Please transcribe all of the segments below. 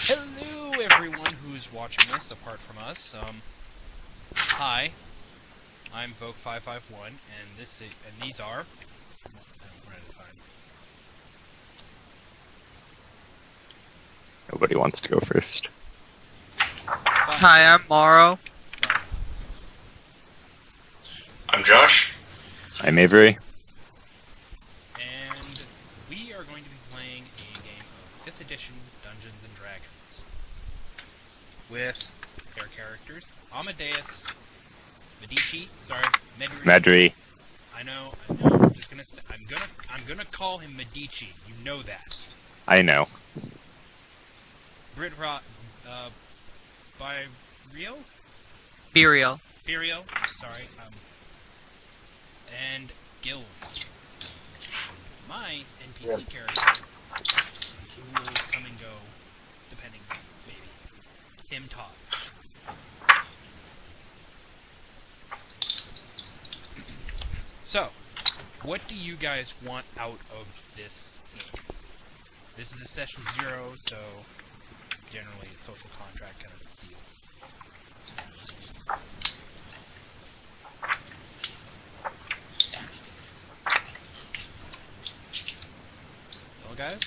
Hello, everyone who's watching this, apart from us. Hi, I'm Vogue551, and these are. One at a time. Nobody wants to go first. Hi, I'm Morrow. I'm Josh. I'm Avery. And we are going to be playing a game of 5th edition Dungeons and Dragons with their characters Amadeus, Medici. Sorry, Medri. I know. I'm just gonna say. I'm gonna call him Medici. You know that. I know. Britrot, by Rio? Burial. Burial, sorry, and Gills. My NPC character, who will come and go, depending, maybe. Tim Todd. So, what do you guys want out of this game? This is a session 0, so generally a social contract kind of deal. Well, guys?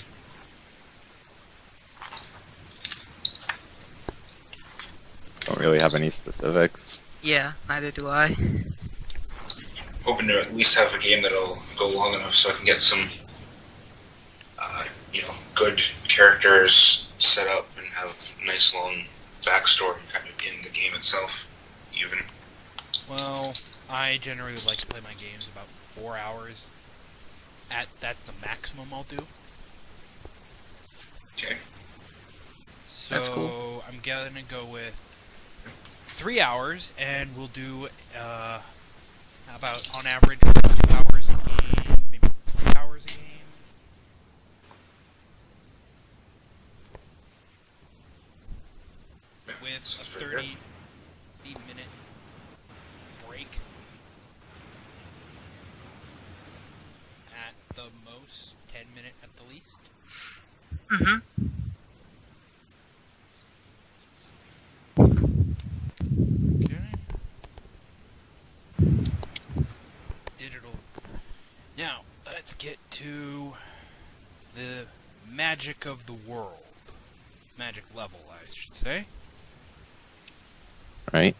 Don't really have any specifics. Yeah, neither do I. Hoping to at least have a game that'll go long enough so I can get some, good characters set up and have nice long backstory kind of in the game itself, even. Well, I generally would like to play my games about 4 hours. That's the maximum I'll do. Okay. So That's cool. I'm gonna go with 3 hours, and we'll do about on average 2 hours a game, maybe 3 hours a game. With a Sounds pretty good. 30-minute break at the most, 10-minute at the least. Mm-hmm. Digital. Now, let's get to the magic of the world. Magic level, I should say. Right?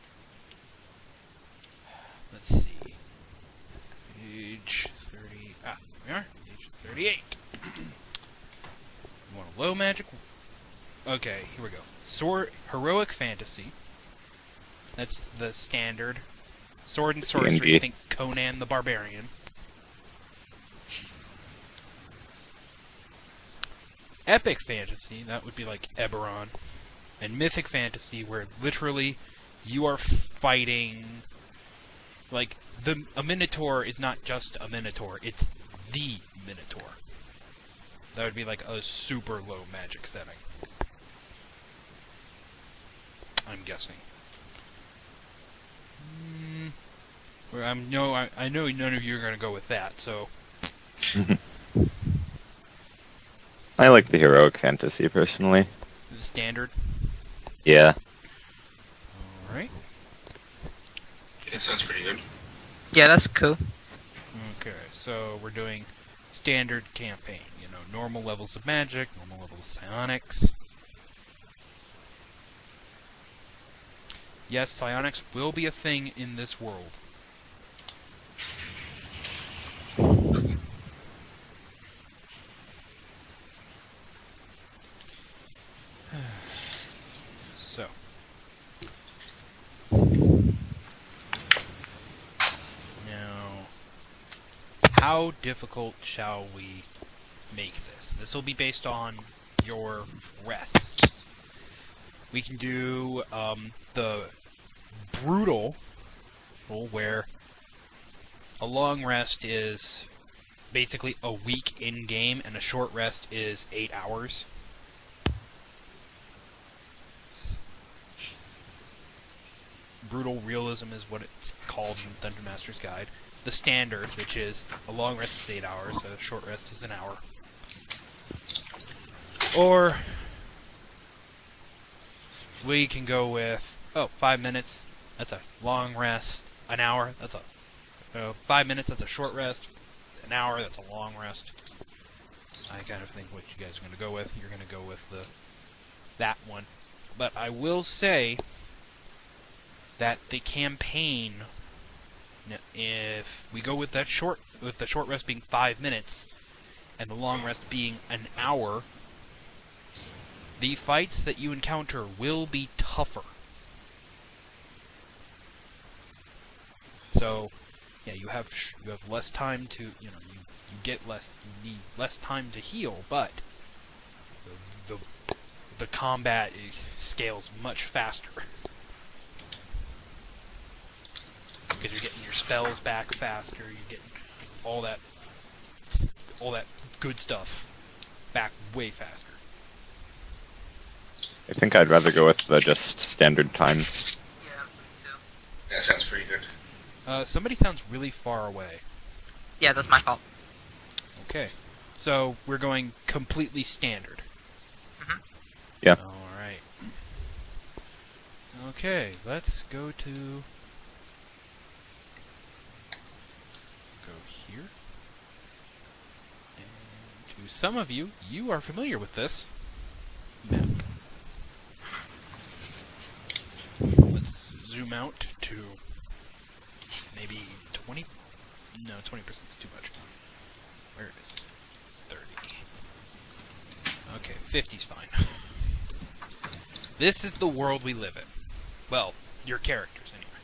Let's see. Page 30. Ah, we are. Page 38. You want a low magic? Okay, here we go. Heroic fantasy. That's the standard. Sword and sorcery, D&D. think Conan the Barbarian. Epic fantasy, that would be like Eberron. And mythic fantasy, where literally you are fighting... Like, a Minotaur is not just a Minotaur, it's the Minotaur. That would be like a super low magic setting. I'm guessing. I know none of you are going to go with that, so... I like the heroic fantasy personally. The standard. Yeah. Alright. It sounds pretty good. Yeah, that's cool. Okay, so we're doing standard campaign. You know, normal levels of magic, normal levels of psionics. Yes, psionics will be a thing in this world. So. Now, how difficult shall we make this? This will be based on your rests. We can do the brutal, where a long rest is basically a week in-game, and a short rest is 8 hours. Brutal realism is what it's called in Dungeon Master's Guide. The standard, which is a long rest is 8 hours, a short rest is an hour. Or We can go with 5 minutes. That's a long rest. An hour. That's a 5 minutes. That's a short rest. An hour. That's a long rest. I kind of think what you guys are going to go with. You're going to go with that one. But I will say that the campaign, if we go with the short rest being 5 minutes and the long rest being an hour, the fights that you encounter will be tougher. So, yeah, you have less time to, you need less time to heal, but the combat scales much faster. Because you're getting your spells back faster, you're getting all that good stuff back way faster. I think I'd rather go with the just standard times. Yeah, me too. That sounds pretty good. Somebody sounds really far away. Yeah, that's my fault. Okay. So, we're going completely standard. Mhm. Yeah. Alright. Okay, let's go here. And to some of you, you are familiar with this map. Let's zoom out to maybe 20. No, 20% is too much. Where is it? 30. Okay, 50's fine. This is the world we live in. Well, your characters, anyway.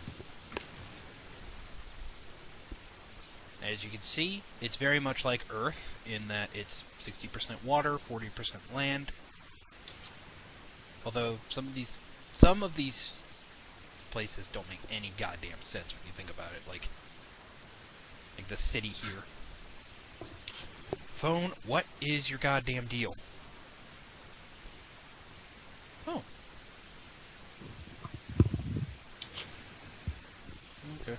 As you can see, it's very much like Earth in that it's 60% water, 40% land. Although some of these places don't make any goddamn sense when you think about it. Like the city here. Phone, what is your goddamn deal? Oh. Okay.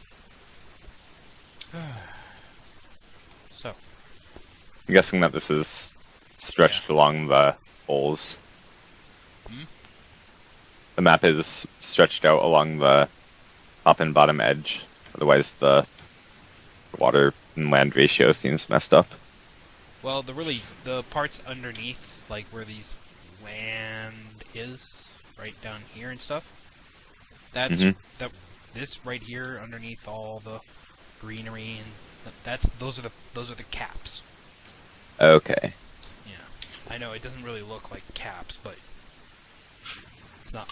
So. I'm guessing that this is stretched along the holes. Hmm? The map is stretched out along the top and bottom edge. Otherwise, the water and land ratio seems messed up. Well, the parts underneath, like where these land is, right down here and stuff, that's this right here underneath all the greenery, and those are the caps. Okay. Yeah, I know it doesn't really look like caps, but it's not.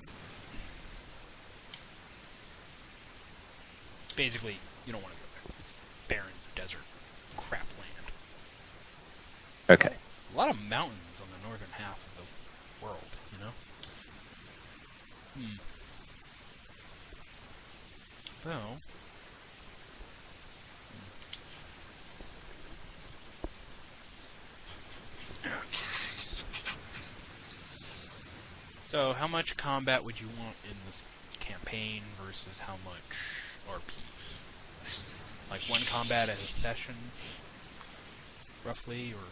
Basically, you don't want to go there. It's barren desert crap land. Okay. A lot of mountains on the northern half of the world, you know? So... Okay. So, how much combat would you want in this campaign versus how much RP? Like one combat at a session, roughly, or...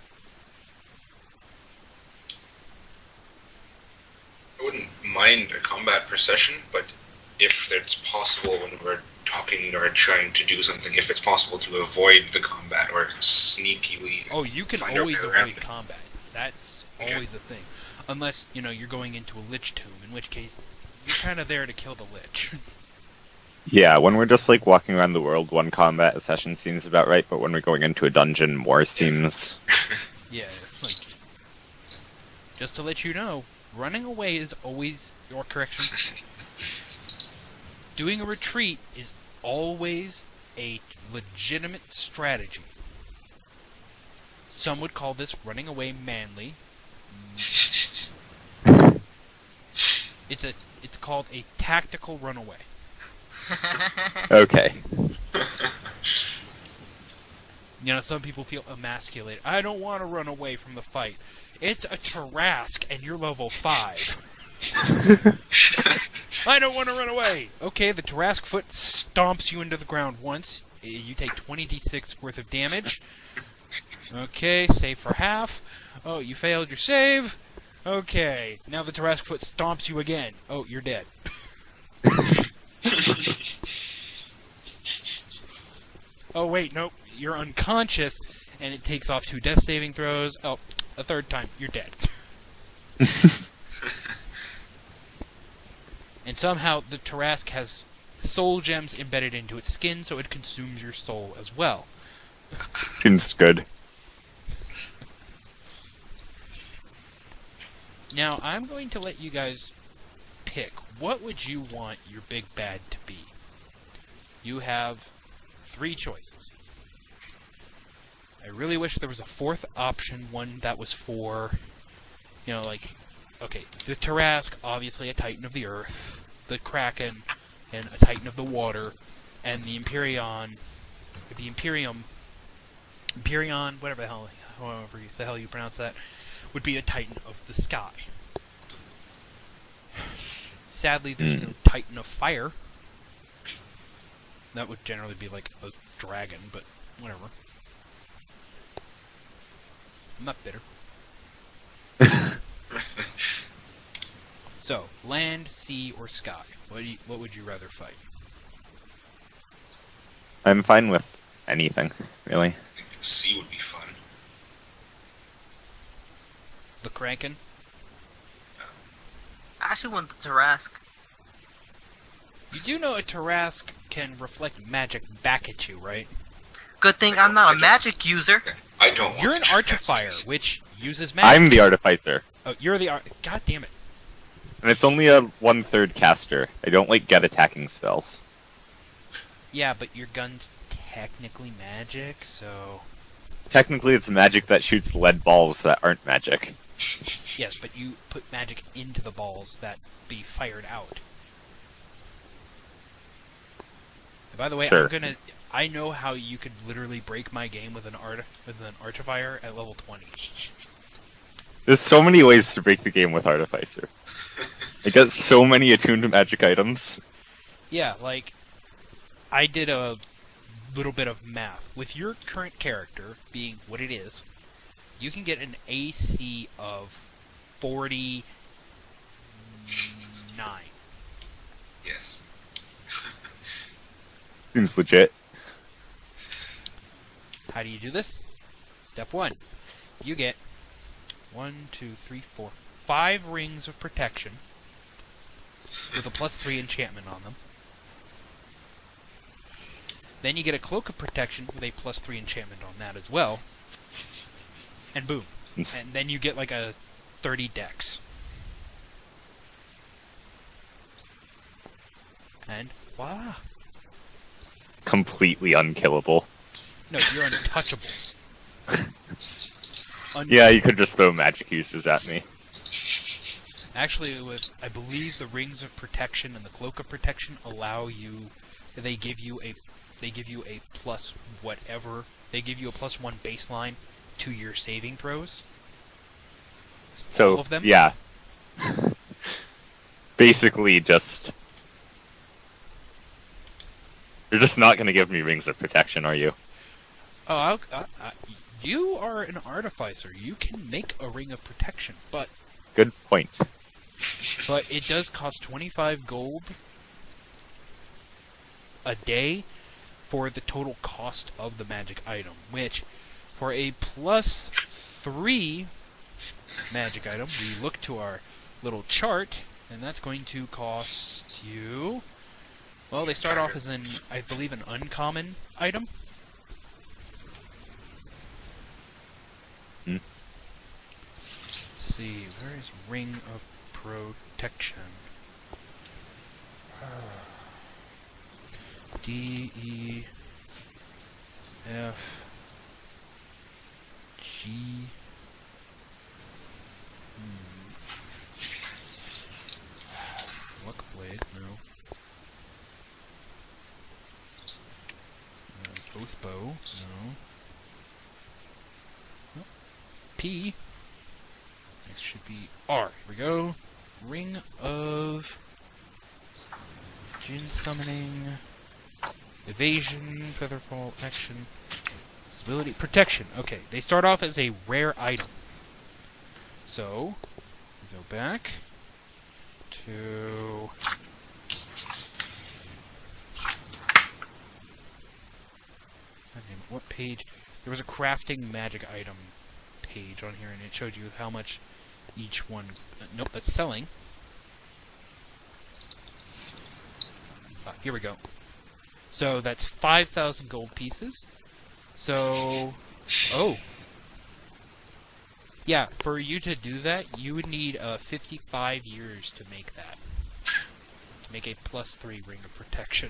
I wouldn't mind a combat per session, but if it's possible when we're talking or trying to do something, if it's possible to avoid the combat or sneakily... Oh, you can find our always way around avoid it. combat. That's Okay. always a thing. Unless, you're going into a Lich Tomb, in which case, you're kind of there to kill the Lich. Yeah, when we're just like walking around the world, one combat a session seems about right, but when we're going into a dungeon, more seems... Yeah, like... Just to let you know, running away is always your correction. Doing a retreat is always a legitimate strategy. Some would call this running away manly. It's called a tactical runaway. Okay. Some people feel emasculated. I don't want to run away from the fight. It's a Tarrasque and you're level 5. I don't want to run away. Okay, the Tarrasque foot stomps you into the ground once. You take 20d6 worth of damage. Okay, save for half. Oh, you failed your save. Okay, now the Tarrasque foot stomps you again. Oh, you're dead. Oh wait, nope, you're unconscious, and it takes off 2 death saving throws. Oh, a third time, you're dead. And somehow the Tarrasque has soul gems embedded into its skin, so it consumes your soul as well. Seems good. Now, I'm going to let you guys pick. What would you want your big bad to be? You have 3 choices. I really wish there was a 4th option, one that was for, you know, like, okay, the Tarrasque, obviously a titan of the earth, the Kraken, and a titan of the water, and the Empyrean, whatever the hell, however the hell you pronounce that, would be a titan of the sky. Sadly, there's no titan of fire. That would generally be like a dragon, but whatever. I'm not bitter. So, land, sea, or sky? What would you rather fight? I'm fine with anything, really. I think sea would be fun. The Kraken? I actually want the Tarrasque. You do know a Tarrasque can reflect magic back at you, right? Good thing I'm not a magic user. Okay. I don't want You're an to Artifier, which uses magic. I'm the Artificer, Oh, you're the God damn it. and it's only a 1/3 caster. I don't like get attacking spells. Yeah, but your gun's technically magic, so... Technically, it's magic that shoots lead balls that aren't magic. Yes, but you put magic into the balls that be fired out. And by the way, Sure. I know how you could literally break my game with an Artifier at level 20. There's so many ways to break the game with Artificer. I got so many attuned magic items. Yeah, like, I did a little bit of math. With your current character being what it is, you can get an AC of 49. Yes. Seems legit. How do you do this? Step 1. You get 5 rings of protection with a +3 enchantment on them. Then you get a cloak of protection with a +3 enchantment on that as well. And boom. And then you get like a 30 dex. And voila. Completely unkillable. No, you're untouchable. Yeah, you could just throw magic uses at me. Actually, with I believe the rings of protection and the cloak of protection allow you. They give you a plus whatever. They give you a +1 baseline to your saving throws. So All of them? yeah, basically just you're just not going to give me rings of protection, are you? Oh, you are an artificer. You can make a ring of protection, but Good point. it does cost 25 gold a day for the total cost of the magic item, which for a +3 magic item, we look to our little chart, and that's going to cost you... Well, they start off as I believe, an uncommon item. Hmm. Let's see, where is Ring of Protection? D, E, F, G... Luck Blade, no. Oath Bow, no. Oh. P. Next should be R. Here we go. Ring of Djinn Summoning, Evasion, Featherfall, Action, Stability, Protection. Okay, they start off as a rare item. So, Go back to... What page? There was a crafting magic item page on here, and it showed you how much each one... nope, that's selling. Here we go. So that's 5,000 gold pieces. So... oh! Yeah, for you to do that, you would need 55 years to make that. To make a +3 ring of protection.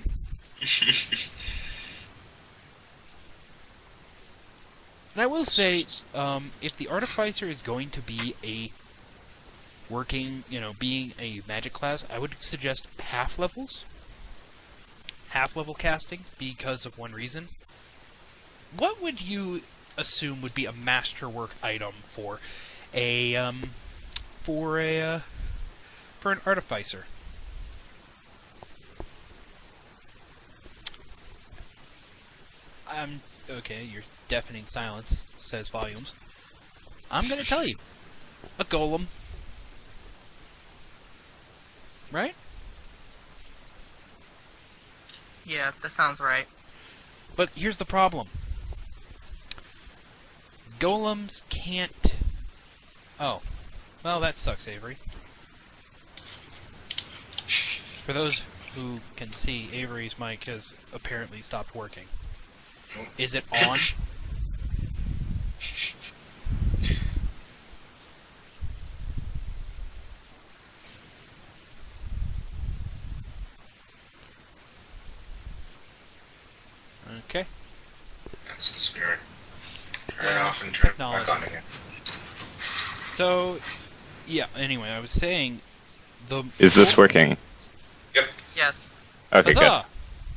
And I will say, if the Artificer is going to be a working, being a magic class, I would suggest half levels. Half level casting, because of one reason. What would you assume would be a masterwork item for an Artificer? Okay, your deafening silence says volumes. I'm gonna tell you. A golem. Right? Yeah, that sounds right. But here's the problem. Golems can't... oh. Well, that sucks, Avery. For those who can see, Avery's mic has apparently stopped working. Is it on? Okay. That's the spirit. Turn it off and turn it back on again. So, yeah, anyway, I was saying... Is this working? Yep. Yes. Okay, Huzzah!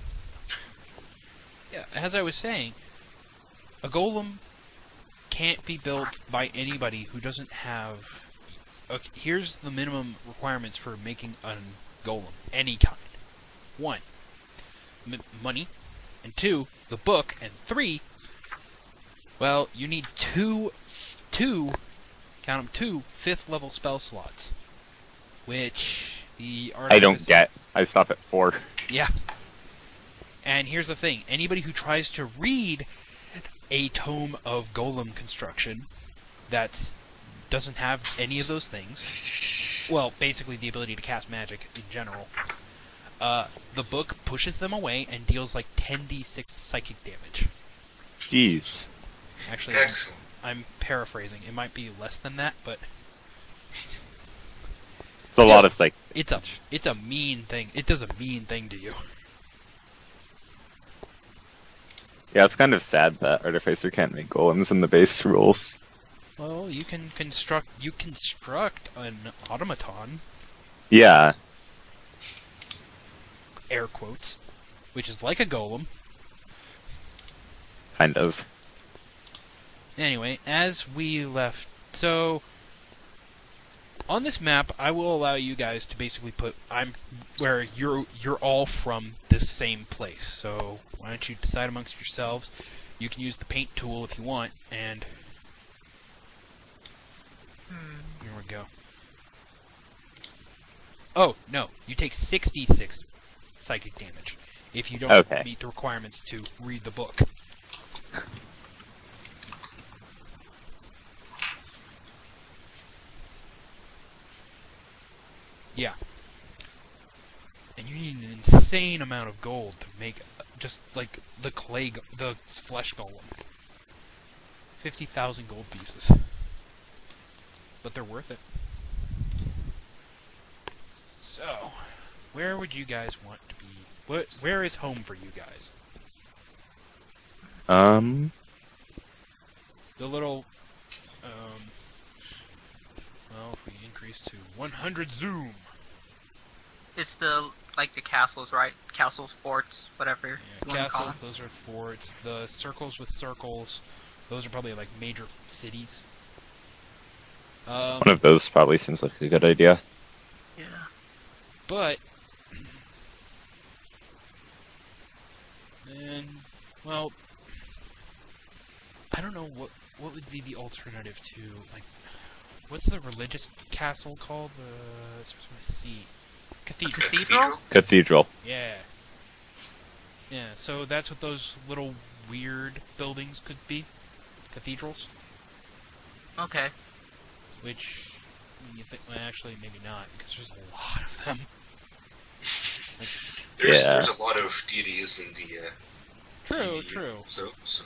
Yeah, as I was saying, a golem can't be built by anybody who doesn't have... okay, here's the minimum requirements for making a golem. Any kind. 1. Money. And 2, the book. And 3, well, you need two, count them, 2 5th level spell slots. Which the artifice... I don't get. I stop at 4. Yeah. And here's the thing. Anybody who tries to read a tome of golem construction that doesn't have any of those things, well, basically the ability to cast magic in general, the book pushes them away and deals like 10d6 psychic damage. Jeez. Actually, Excellent. I'm paraphrasing. It might be less than that, but It's a lot of like. it's a mean thing. It does a mean thing to you. Yeah, it's kind of sad that Artificer can't make golems in the base rules. Well, you can construct an automaton, Yeah. air quotes, which is like a golem. Kind of. Anyway, as we left, so on this map, I will allow you guys to basically put where you're all from this same place. So why don't you decide amongst yourselves? You can use the paint tool if you want, and here we go. Oh no, you take 66 psychic damage if you don't meet the requirements to read the book. Yeah. And you need an insane amount of gold to make just like the flesh golem. 50,000 gold pieces. But they're worth it. So, where would you guys want to be? Where is home for you guys? The little, well, if we increase to 100 zoom. It's the castles, right? Castles, forts, whatever. Yeah, you wanna call castles, them. those are forts. The circles with circles, those are probably like major cities. One of those probably seems like a good idea. Yeah. But, and, well, I don't know what would be the alternative to, like, what's the religious castle called? It starts with a C. Cathedral. Cathedral? Cathedral. Yeah. Yeah, so that's what those little weird buildings could be. Cathedrals. Okay. Which, you think, well, actually, maybe not, because there's a lot of them. Yeah. There's a lot of deities in the True, DD, true. So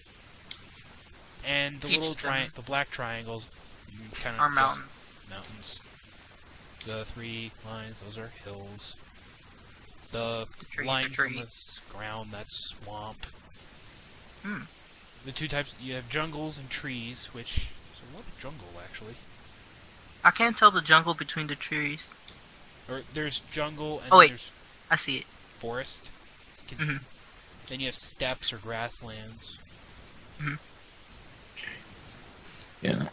And the Each little of them the black triangles, kind of Are mountains. mountains. The 3 lines, those are hills. The trees are lines on the trees. ground, that's swamp. Hmm. The 2 types, you have jungles and trees, which there's a lot of jungle actually. I can't tell the jungle between the trees. Or there's jungle and Oh, wait. there's I see it. forest. Mhm. Then you have steppes or grasslands. Yeah.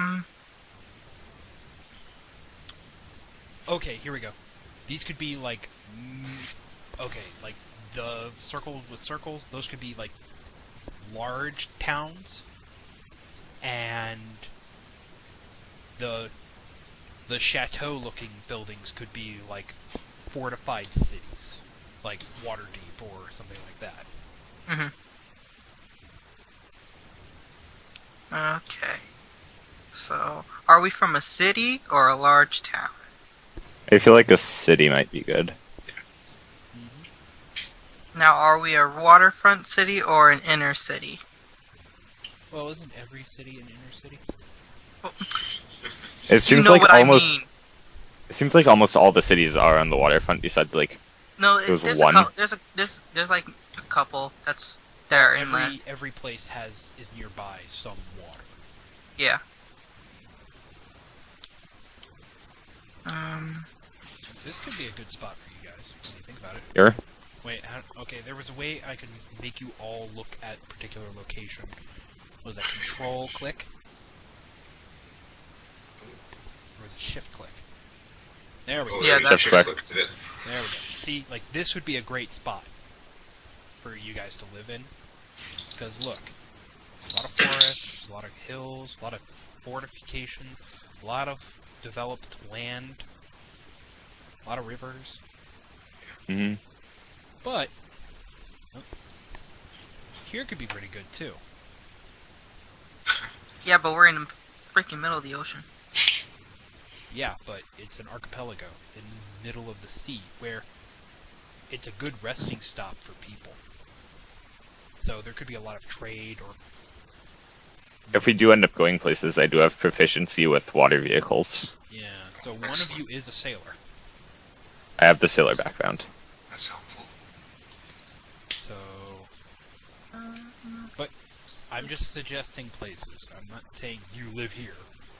Okay, here we go. These could be like, okay, like the circle with circles. Those could be like large towns, and the chateau-looking buildings could be like fortified cities, like Waterdeep or something like that. Okay. So, are we from a city or a large town? I feel like a city might be good. Now, are we a waterfront city or an inner city? Well, isn't every city an inner city? It You seems know like what almost. I mean. It seems like almost all the cities are on the waterfront, besides like. No, There's there's one. there's like a couple that's there inland. Every place is nearby some water. Yeah. This could be a good spot for you guys when you think about it. Here. Wait, okay, there was a way I could make you all look at a particular location. Was that control click? Or was it shift click? There we go. Yeah, you that's shift correct. clicked it. There we go. See, like, this would be a great spot for you guys to live in. Because, look, a lot of forests, a lot of hills, a lot of fortifications, a lot of developed land, a lot of rivers. Hmm. But, here could be pretty good, too. Yeah, but we're in the freaking middle of the ocean. Yeah, but it's an archipelago in the middle of the sea, where it's a good resting stop for people. So there could be a lot of trade, or If we do end up going places, I do have proficiency with water vehicles. yeah. So one of you is a sailor. I have the sailor background. That's helpful. So, but I'm just suggesting places. I'm not saying you live here.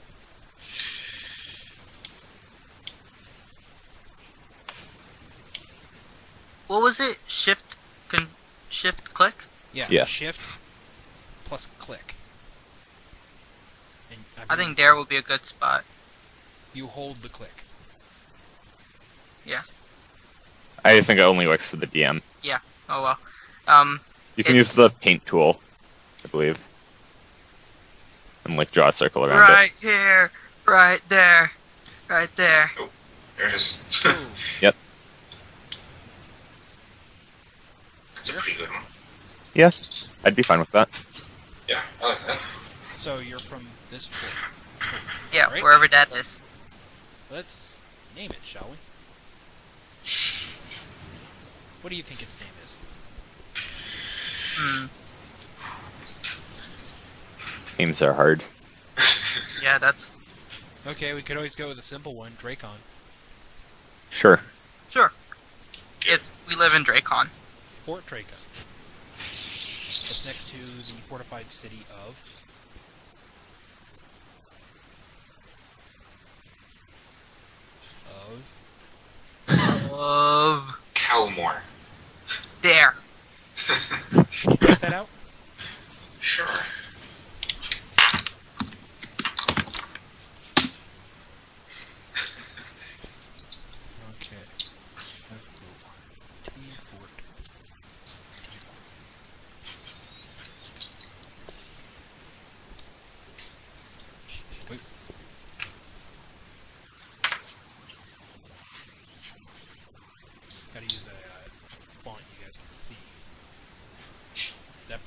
What was it? Shift click? Yeah. Yeah. Shift plus click. And I think there would be a good spot. you hold the click. Yeah. I think it only works for the DM. Oh well. You can use the paint tool, I believe, and like draw a circle around Right it. here, right there, right there. There it is. Ooh. Yep. That's a pretty good one. Yeah, I'd be fine with that. Yeah, I like that. So you're from this fort. Yeah, Right. wherever that is. Let's name it, shall we? What do you think its name is? Names are hard. Yeah, that's Okay, we could always go with a simple one, Dracon. Sure. sure. We live in Dracon. Fort Dracon. That's next to the fortified city of... Of Calmore. there. Can you write that out? Sure. Okay. Fort.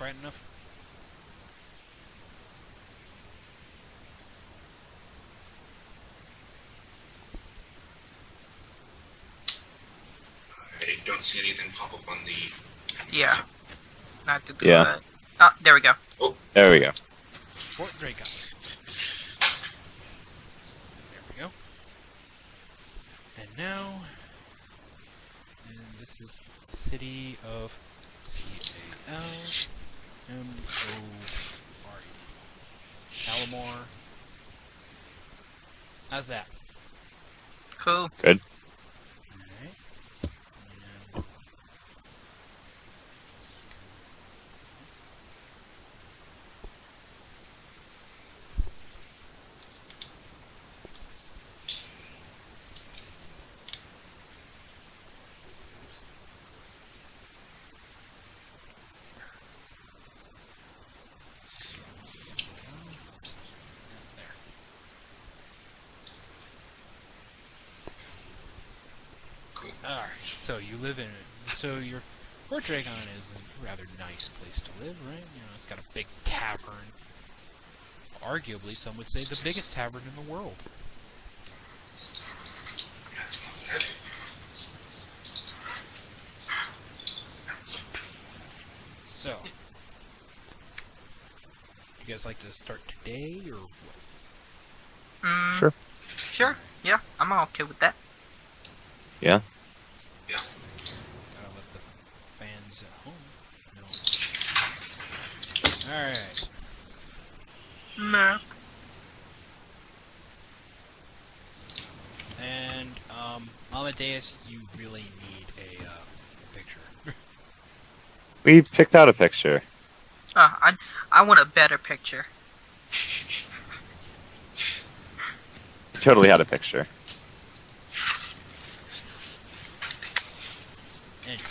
bright enough? I don't see anything pop up on the. Yeah. Not to do Yeah. that. Oh, there we go. There we go. Fort Dracon. There we go. And now, and this is the city of Calmore. Calamore. How's that? Cool. Good. Alright. And there. Cool. Alright, so you live in it. So your Fort Dracon is a rather nice place to live, right? You know, it's got a big tavern. Arguably, some would say the biggest tavern in the world. That's not bad. So, you guys like to start today, or what? Sure. Sure. Yeah, I'm okay with that. Yeah. Yeah. Gotta let the fans at home know. Alright. Nah. And, Amadeus, you really need a, picture. We picked out a picture. I want a better picture. We totally had a picture. Anyway.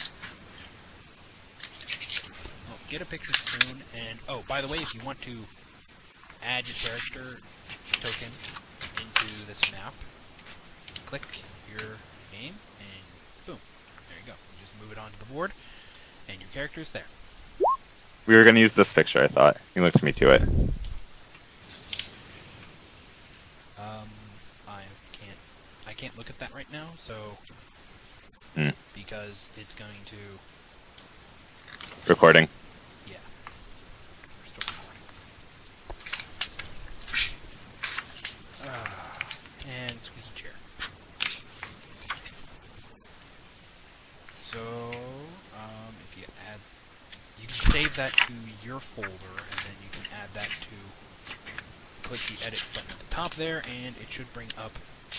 Well, get a picture soon, and, oh, by the way, if you want to add your character token into this map, click your name, and boom, there you go. You just move it onto the board, and your character's there. We were gonna use this picture, I thought. You looked me to it. I can't look at that right now, so because it's going to, Recording. yeah. We're still recording. And squeaky chair. So, if you add, you can save that to your folder, and then you can add that to, click the edit button at the top there, and it should bring up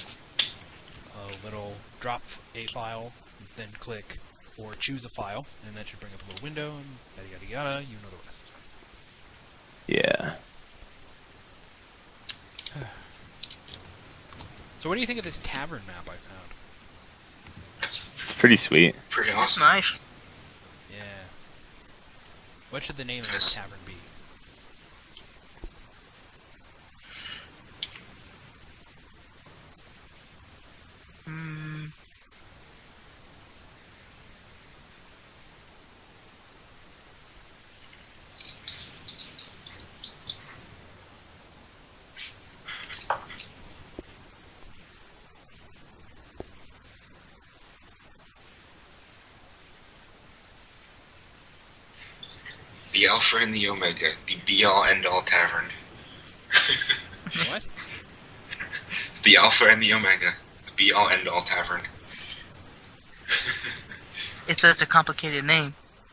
a little drop a file, then click, or choose a file, and that should bring up a little window, and yada yada yada, you know the rest. Yeah. So what do you think of this tavern map I found? That's Pretty sweet. pretty That's awesome. nice. Yeah. What should the name of Yes. this tavern be? Mm, The Alpha and the Omega, the be-all end-all tavern. What? The Alpha and the Omega, the be-all end-all tavern. it's such a complicated name.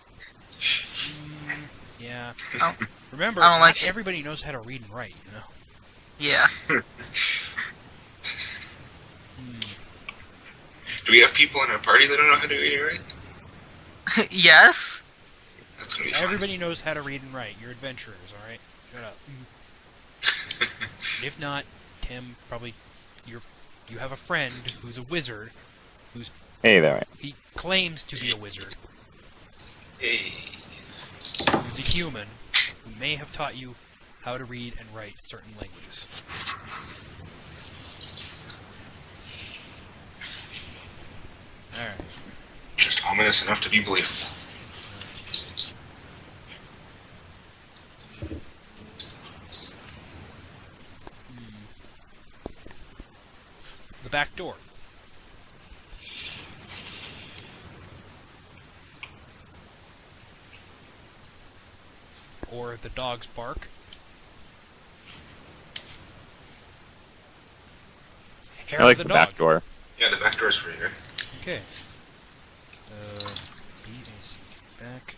Yeah. Oh, Remember, I don't like not it. everybody knows how to read and write, you know? Yeah. Do we have people in our party that don't know how to read and write? Yes. That's gonna be fun. Everybody knows how to read and write. You're adventurers, alright? Shut up. If not, Tim, probably you have a friend who's a wizard, Hey there. he claims to be a wizard, Hey. who's a human, who may have taught you how to read and write certain languages. Alright. Just ominous enough to be believable. the back door. Or the dog's bark. Hair I like of the the dog. back door. Yeah, the back door's pretty good. Okay. BAC back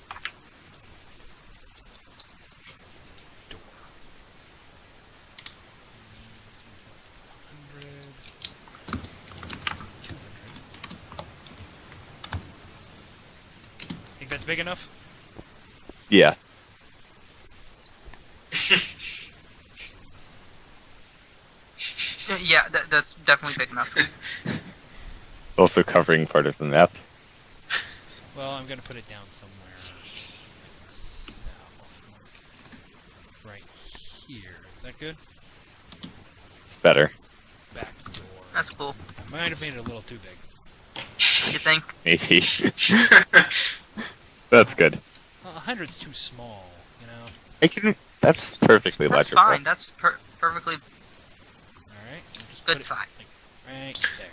door. 100. 200. Think that's big enough? Yeah. Yeah, that's definitely big enough. Also covering part of the map. Well, I'm gonna put it down somewhere south, like right here. Is that good? It's better. Back door. That's cool. Might have made it a little too big. You think? Maybe. That's good. 100's too small, you know. I can. That's perfectly That's legible. fine. That's perfectly Alright, we'll just good put it size. like right there.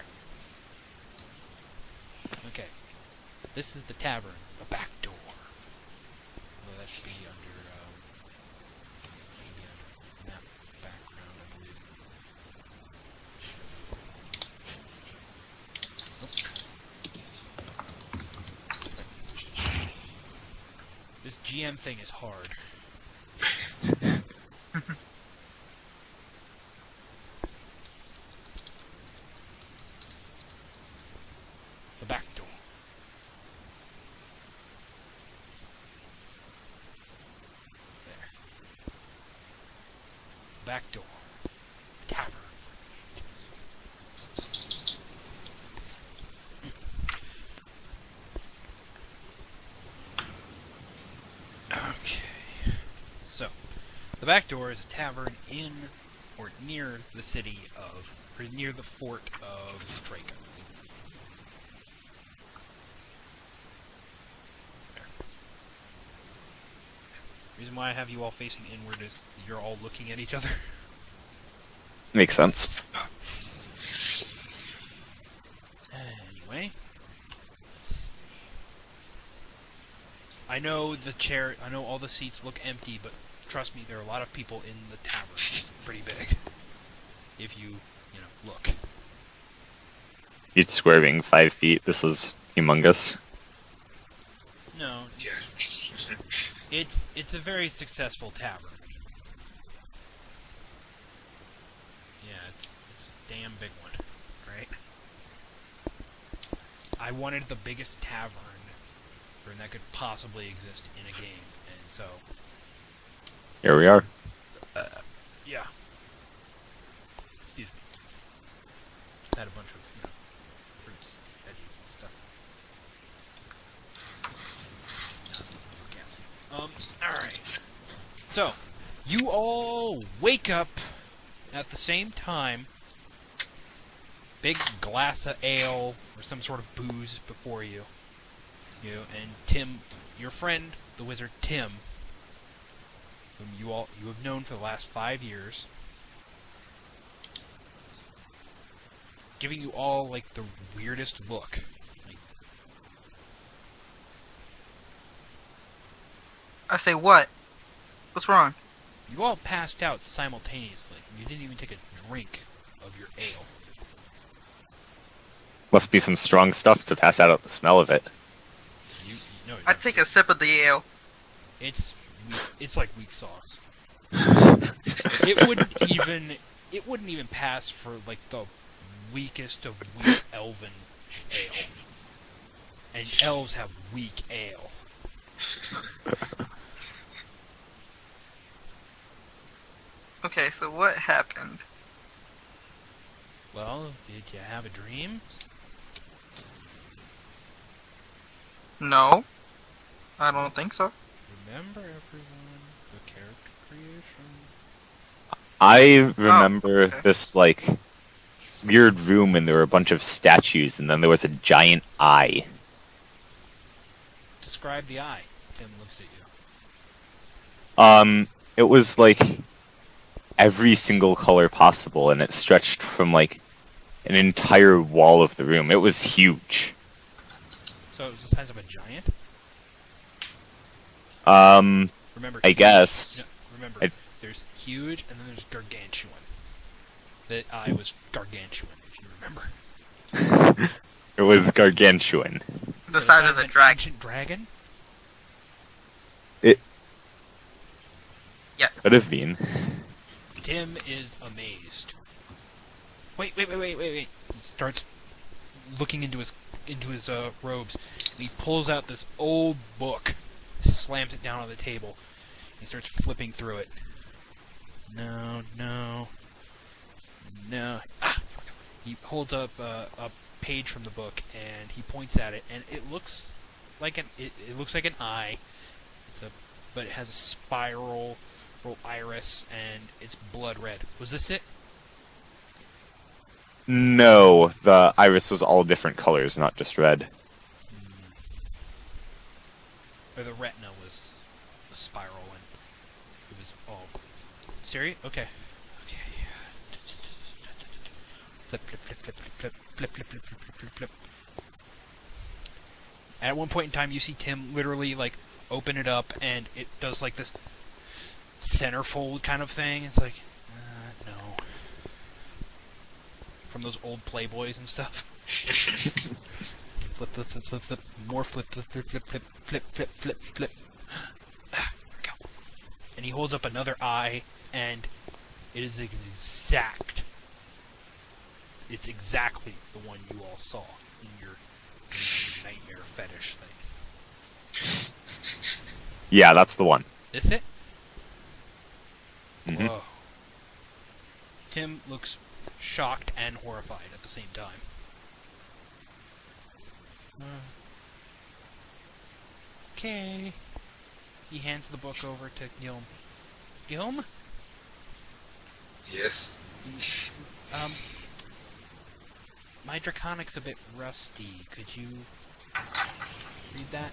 Okay. This is the tavern, the back door. Well, that should be under, map background, I believe. Nope. This GM thing is hard. The back door. There. Back door. Tavern. Okay. So, the back door is a tavern in or near the city of, or near the fort of Draco. Reason why I have you all facing inward is you're all looking at each other. Makes sense. Anyway, I know I know all the seats look empty, but trust me, there are a lot of people in the tavern. It's pretty big. If you look. You're swerving 5 feet. This is humongous. No, Yeah. it's a very successful tavern. Yeah, it's a damn big one, right? I wanted the biggest tavern that could possibly exist in a game, and so Here we are. yeah. Excuse me. Just had a bunch of fruits, veggies, and stuff. No, gassy. Alright. So, you all wake up at the same time. Big glass of ale or some sort of booze before you. And Tim, your friend, the wizard Tim, whom you have known for the last 5 years, giving you all like the weirdest look. Like, I say what? What's wrong? you all passed out simultaneously. You didn't even take a drink of your ale. Must be some strong stuff to pass out at the smell of it. No, I'd take a sip of the ale. it's like weak sauce. It wouldn't even pass for like the weakest of weak elven ale. And elves have weak ale. Okay, so what happened? Well, did you have a dream? No, I don't think so. Remember, everyone, the character creation. I remember okay. this, like, weird room and there were a bunch of statues and then there was a giant eye. Describe the eye. Tim looks at you. It was, like, every single color possible and it stretched from, like, an entire wall of the room. It was huge. So it was the size of a giant? Remember, I huge- guess. No, remember, there's huge and then there's gargantuan. The eye was gargantuan, if you remember. It was gargantuan. The size of a an dragon. ancient dragon? Yes. Could have been. Tim is amazed. Wait. He starts looking into his robes, and he pulls out this old book, slams it down on the table, and starts flipping through it. No. Ah! He holds up a page from the book, and he points at it, and it looks like an eye. But it has a spiral iris, and it's blood red. Was this it? No, the iris was all different colors, not just red. Or the retina was spiral, and it was all... Serious? Okay. Flip. At one point in time, you see Tim literally, like, open it up, and it does, like, this centerfold kind of thing. It's like, no. From those old Playboys and stuff. Flip. More flip. Ah, there we go. And he holds up another eye, and it is it's exactly the one you all saw in your nightmare fetish thing. Yeah, that's the one. This it? Mhm. Whoa. Tim looks shocked and horrified at the same time. Okay. He hands the book over to Gilm. Gilm? Yes. My Draconic's a bit rusty. Could you read that?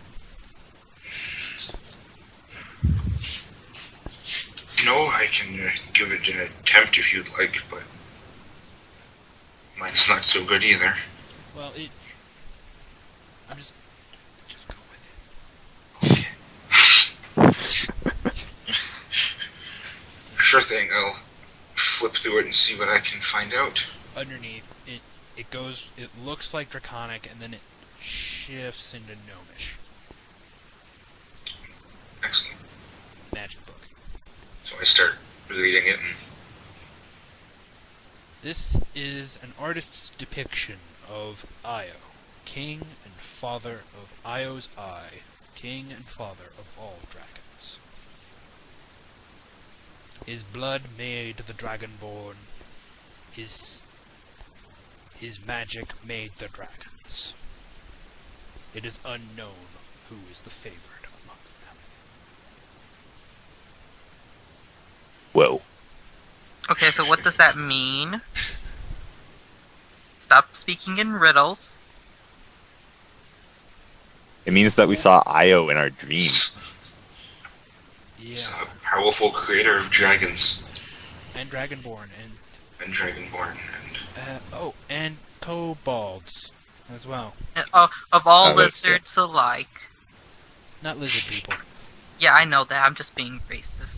No, I can give it an attempt if you'd like, but mine's not so good either. Well, I'm just go with it. Sure thing, I'll flip through it and see what I can find out. Underneath, it looks like Draconic, and then it shifts into Gnomish. Excellent. Magic book. So I start reading it, and This is an artist's depiction of Io, king and father of Io's Eye, king and father of all dragons. His blood made the Dragonborn. His magic made the dragons. It is unknown who is the favored amongst them. Whoa. Okay, so what does that mean? Stop speaking in riddles. It means that we saw Io in our dream. he's Yeah, a powerful creator of dragons and Dragonborn, and Dragonborn, and and kobolds as well. And, of all Oh, that's lizards alike. Not lizard people. Yeah, I know that. I'm just being racist.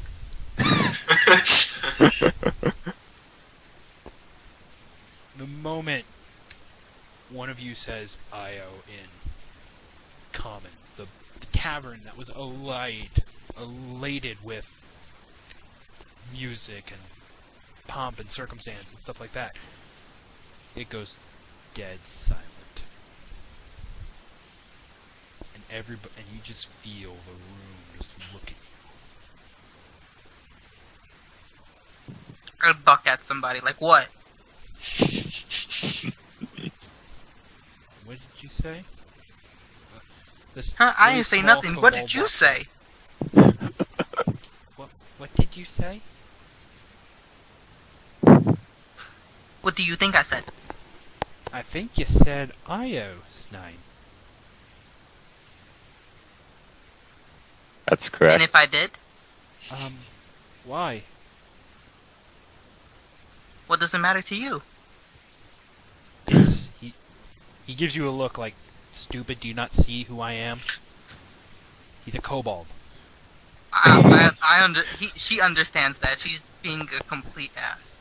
The moment one of you says Io in common, the tavern that was elated with music and pomp and circumstance and stuff like that, it goes dead silent. And you just feel the room just look at you. Or buck at somebody. Like, what? What did you say? This Huh, I really didn't say small nothing. What kobold did you walks say? up. What did you say? What do you think I said? I think you said Io's name. That's And correct. if I did, Why? what does it matter to you? He gives you a look like, stupid, do you not see who I am? He's a kobold. She understands that. She's being a complete ass.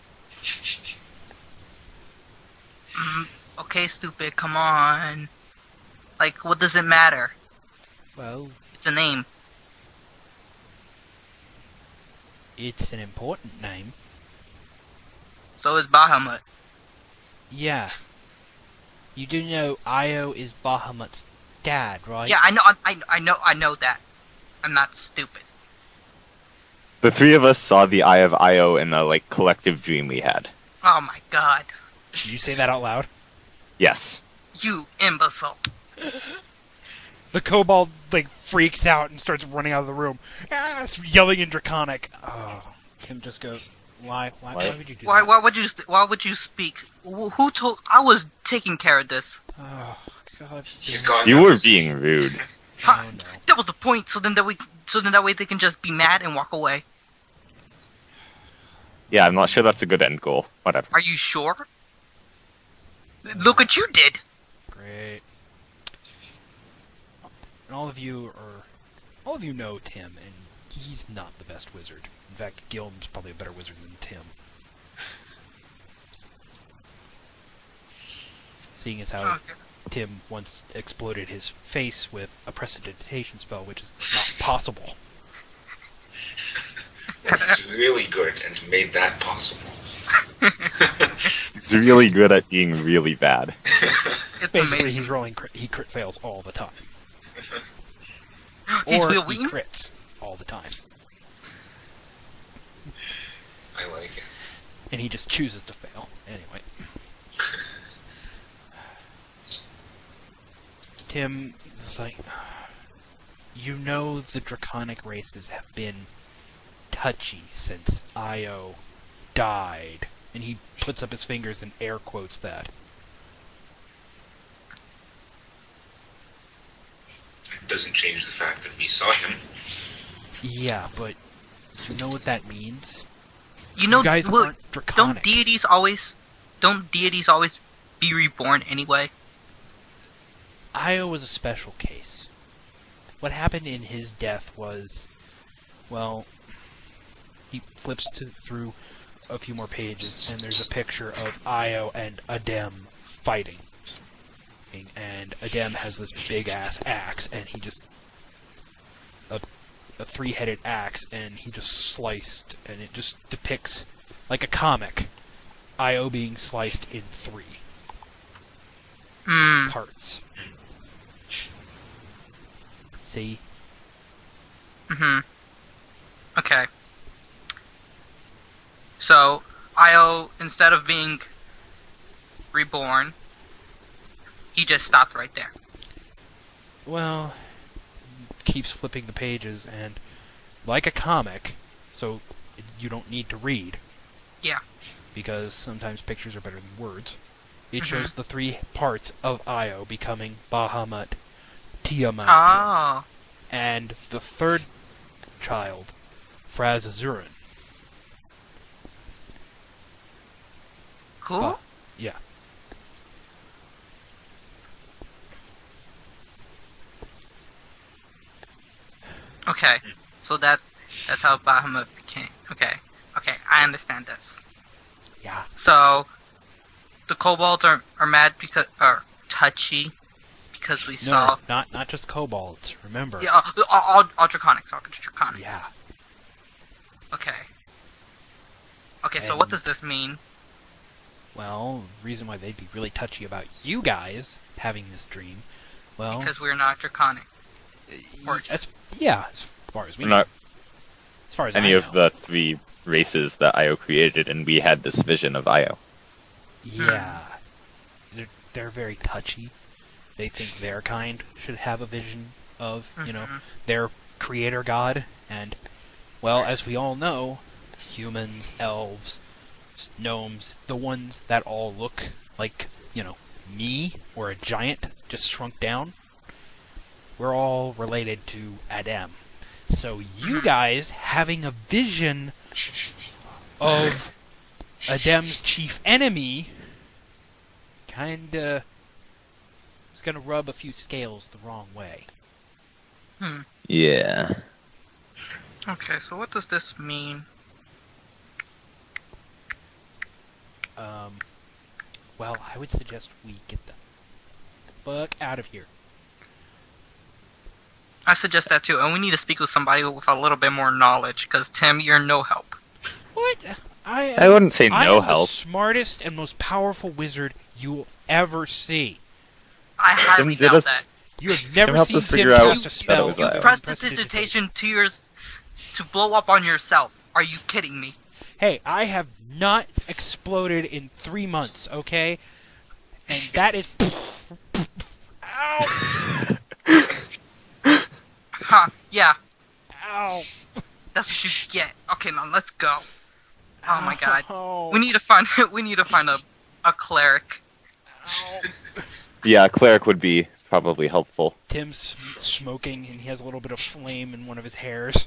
Okay, stupid, come on. Like, what does it matter? Well, It's a name. it's an important name. So is Bahamut. Yeah. You do know Io is Bahamut's dad, right? Yeah, I know that. I'm not stupid. The three of us saw the Eye of Io in a collective dream we had. Oh my god. Did you say that out loud? Yes. You imbecile. The kobold, freaks out and starts running out of the room, yelling in Draconic. Oh, Tim just goes, why would you do that? Why would you speak? Who told? I was taking care of this. Oh, God. He's gone. You now. were being rude. Oh, no. That was the point. So then that way they can just be mad and walk away. Yeah, I'm not sure that's a good end goal. Whatever. Are you sure? Look what you did. Great. And all of you know Tim, and he's not the best wizard. In fact, Gilm's probably a better wizard than Tim. Seeing as how Okay. Tim once exploded his face with a prestidigitation spell, which is not possible. He's really good and made that possible. He's really good at being really bad. It's Basically, amazing. he's rolling he crit fails all the time. He's Or he wheeling? crits all the time. I like it. And he just chooses to fail. Anyway. Tim is like, you know the Draconic races have been touchy since Io died. And he puts up his fingers and air quotes that. It doesn't change the fact that we saw him. Yeah, but you know what that means? You know, You guys well, aren't Draconic. don't deities always be reborn anyway? Io was a special case. What happened in his death was, well, he flips through a few more pages, and there's a picture of Io and Adem fighting. And Adem has this big-ass axe, and he just... a three-headed axe, and he just sliced, and it just depicts, like a comic, Io being sliced in 3 parts. See? Okay. So, Io, instead of being reborn, he just stopped right there. Well, keeps flipping the pages, and like a comic, so you don't need to read. Yeah. Because sometimes pictures are better than words. It shows the 3 parts of Io becoming Bahamut, Tiamat, Oh. and the 3rd child, Frazazurin. Who? Oh. Yeah. Okay. So that's how Bahamut became. Okay. Okay, I understand this. Yeah. So, the kobolds are mad because, are touchy because we saw... No, not just kobolds, remember. Yeah, all draconics, all draconics. Yeah. Okay. Okay, so what does this mean? Well, the reason why they'd be really touchy about you guys having this dream, well... Because we're not draconic. as far as we We're know. not As far as any I of know. the 3 races that Io created, and we had this vision of Io. Yeah. They're very touchy. They think their kind should have a vision of, their creator god. And, well, as we all know, humans, elves, gnomes, the ones that all look like, me or a giant just shrunk down, we're all related to Adem. So you guys having a vision of Adem's chief enemy kinda It's gonna rub a few scales the wrong way. Yeah. Okay, so what does this mean? Well, I would suggest we get the fuck out of here. I suggest that too, and we need to speak with somebody with a little bit more knowledge, because Tim, you're no help. What? I wouldn't say I no am help. the smartest and most powerful wizard you will ever see. I highly Tim did doubt us- that. You have never helped seen us Tim figure out cast a spell. was You I. prestidigitation to blow up on yourself. Are you kidding me? Hey, I have not exploded in 3 months, okay? And that is... Ow! Huh, yeah, Ow! that's what you get. Okay, now let's go. Oh my god. Ow. We need to find a cleric. Ow. Yeah, a cleric would be probably helpful. Tim's smoking, and he has a little bit of flame in one of his hairs.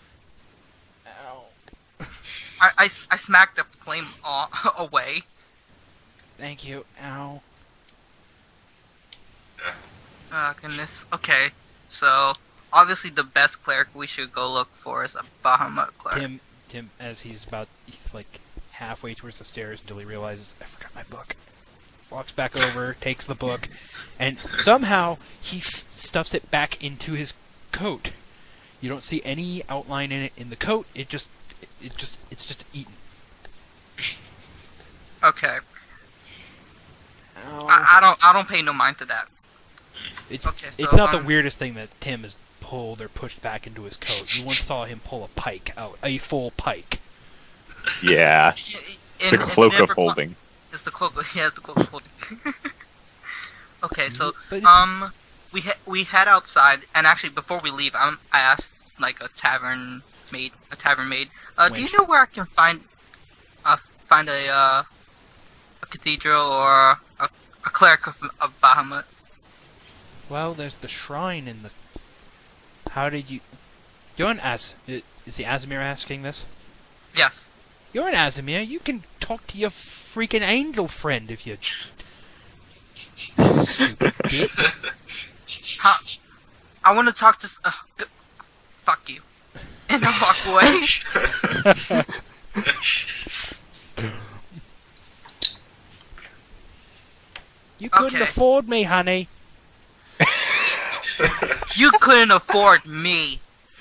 Ow. I smacked the flame away. Thank you. Ow. Oh goodness. Okay, so obviously the best cleric we should go look for is a Bahamut cleric. Tim, as he's like halfway towards the stairs until he realizes, I forgot my book. Walks back over, takes the book, and somehow he stuffs it back into his coat. You don't see any outline in it in the coat. It's just eaten. Okay. Ow. I don't pay no mind to that. It's Okay, it's so, not the weirdest thing that Tim has pulled or pushed back into his coat. You once saw him pull a pike out, a full pike. Yeah. And- The and cloak never of holding. It's the cloak. Yeah, the cloak of holding. Okay, so But it's- we head outside, and actually before we leave, I asked like a tavern maid. Do you know where I can find a cathedral or a cleric of Bahamut? Well, there's the shrine in the. How did you? You're an Is the Azimir asking this? Yes. You're an Azimir. You can talk to your freaking angel friend if you. Stupid git. Huh? I want to talk to. Fuck you. And I walk away. You couldn't Okay. afford me, honey. You couldn't afford me.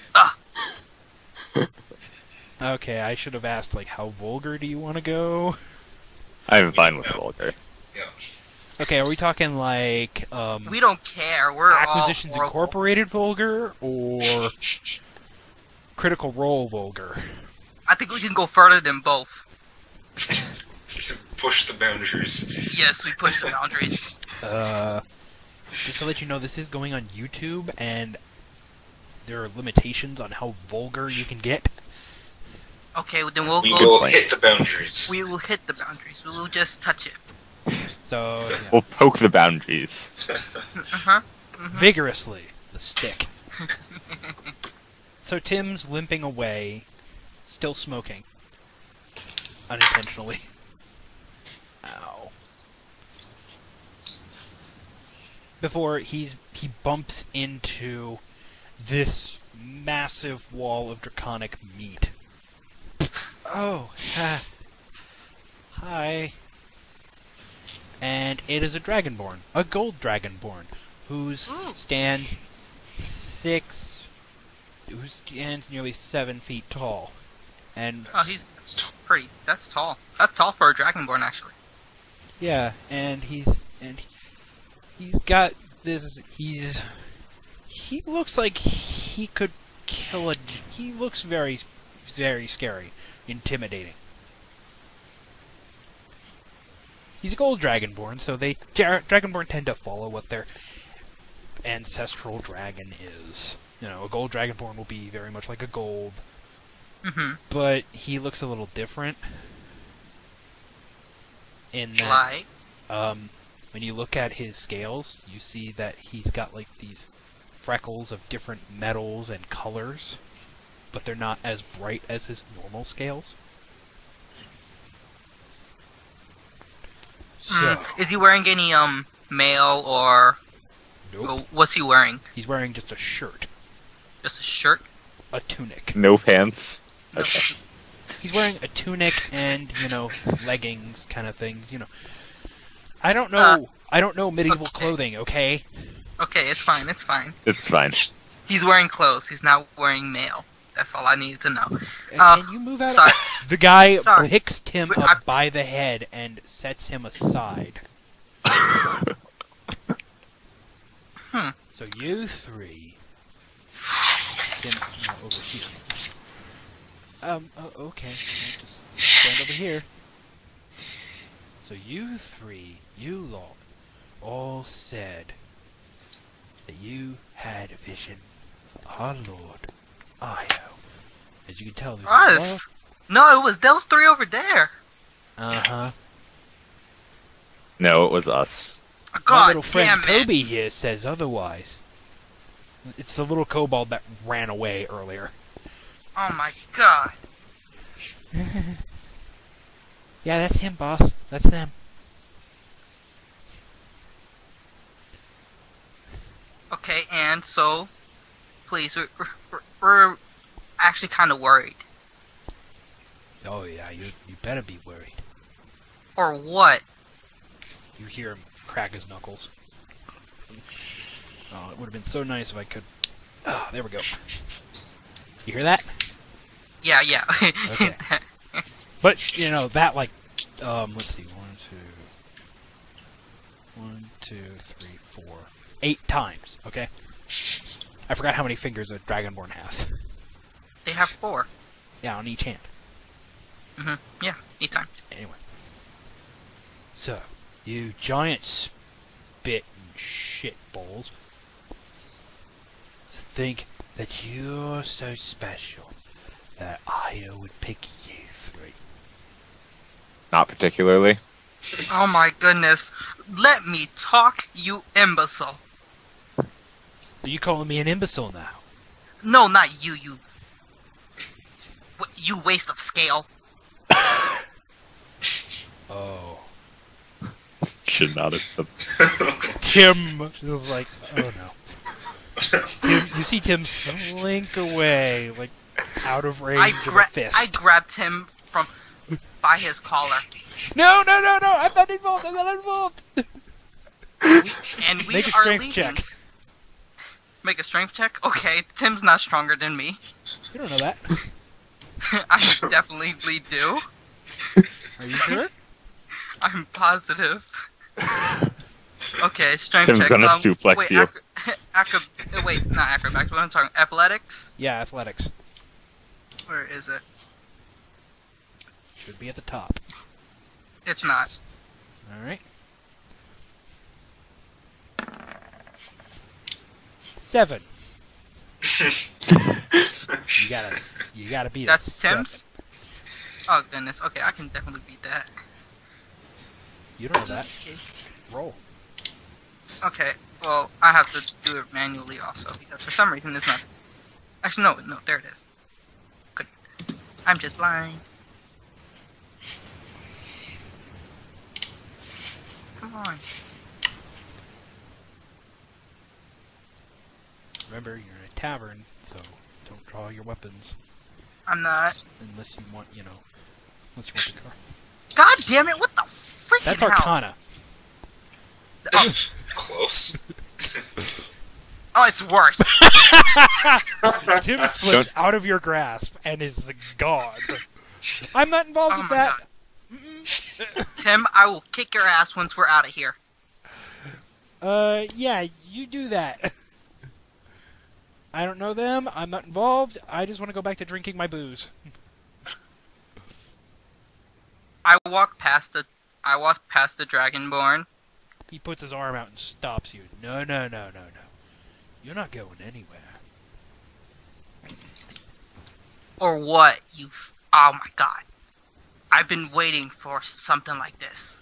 Okay, I should have asked, like, how vulgar do you want to go? I'm fine with vulgar. Yeah. Okay, are we talking, like, We don't care. We're Acquisitions all horrible. Incorporated vulgar, or Critical Role vulgar? I think we can go further than both. Push the boundaries. Yes, we push the boundaries. Just to let you know, this is going on YouTube, and there are limitations on how vulgar you can get. Okay, then we'll We go. will point. hit the boundaries. We will hit the boundaries. We will just touch it. So, yeah. We'll poke the boundaries. Vigorously, the stick. So Tim's limping away, still smoking. Unintentionally. Ow. Before he bumps into this massive wall of draconic meat. Oh, hi. And it is a dragonborn, a gold dragonborn, Ooh. who stands nearly 7 feet tall, and Oh, he's pretty. That's tall. That's tall for a dragonborn, actually. yeah, and he's got this. He looks like he could kill a. He looks very, very scary, intimidating. He's a gold dragonborn, so dragonborn tend to follow what their ancestral dragon is. You know, a gold dragonborn will be very much like a gold, Mm-hmm. but he looks a little different. In that, Like, when you look at his scales, you see that he's got like these freckles of different metals and colors, but they're not as bright as his normal scales. So, is he wearing any mail or Nope. Well, what's he wearing? He's wearing just a shirt. Just a shirt? A tunic. No pants. No. Okay. He's wearing a tunic and, leggings kind of things, I don't know. I don't know medieval okay. clothing, okay? Okay, it's fine. It's fine. It's fine. He's wearing clothes. He's not wearing mail. That's all I needed to know. Can you move out Sorry. The guy Sorry. picks Tim Wait, up by the head and sets him aside. So you three... Tim's over here. Okay. I'll just stand over here. So you three, you lot, all said that you had a vision of our Lord, Io. As you can tell, there's Us? No, it was those three over there. Uh-huh. No, it was us. My God little friend damn it. Kobe here says otherwise. It's the little kobold that ran away earlier. Oh my god. Yeah, that's him, boss. That's them. Okay, and so, please, we're actually kind of worried. Oh yeah, you better be worried. Or what? You hear him crack his knuckles. Oh, it would have been so nice if I could... Oh, there we go. You hear that? Yeah, yeah. Okay. But, that, let's see, 1, 2, 3, 4, 8 times, okay? I forgot how many fingers a Dragonborn has. They have 4. Yeah, on each hand. Yeah, 8 times. Anyway. So, you giant spit and shit balls think that you're so special that Io would pick you three. Not particularly. Oh my goodness. Let me talk, you imbecile. Are you calling me an imbecile now? No, not you, you waste of scale. Oh. Should not have. Tim is like, oh no. Tim, you see Tim slink away, out of range of a fist. I grabbed him by his collar. No, I'm not involved. And we Make a are strength leaving. check. Make a strength check? Okay, Tim's not stronger than me. You don't know that. I definitely do. Are you sure? I'm positive. Okay, strength Tim's check. gonna suplex wait, you. wait, not acrobatics. What I'm talking, athletics? Yeah, athletics. Where is it? Should be at the top. It's not. Alright. 7. You gotta beat it. That's Tim's? Oh goodness, okay, I can definitely beat that. You don't know that. Okay. Roll. Okay, well, I have to do it manually also, because for some reason it's not... Actually, no, there it is. Good. I'm just blind. Come on. Remember, you're in a tavern, so don't draw your weapons. I'm not. Unless you want, unless you want the car. God damn it, what the freaking That's hell? Arcana. Oh, Close. oh, it's worse. Tim slips out of your grasp and is gone. I'm not involved Oh with my that. God. Tim, I will kick your ass once we're out of here. Yeah, you do that. I don't know them. I'm not involved. I just want to go back to drinking my booze. I walked past the Dragonborn. He puts his arm out and stops you. No. You're not going anywhere. Or what? Oh my god. I've been waiting for something like this.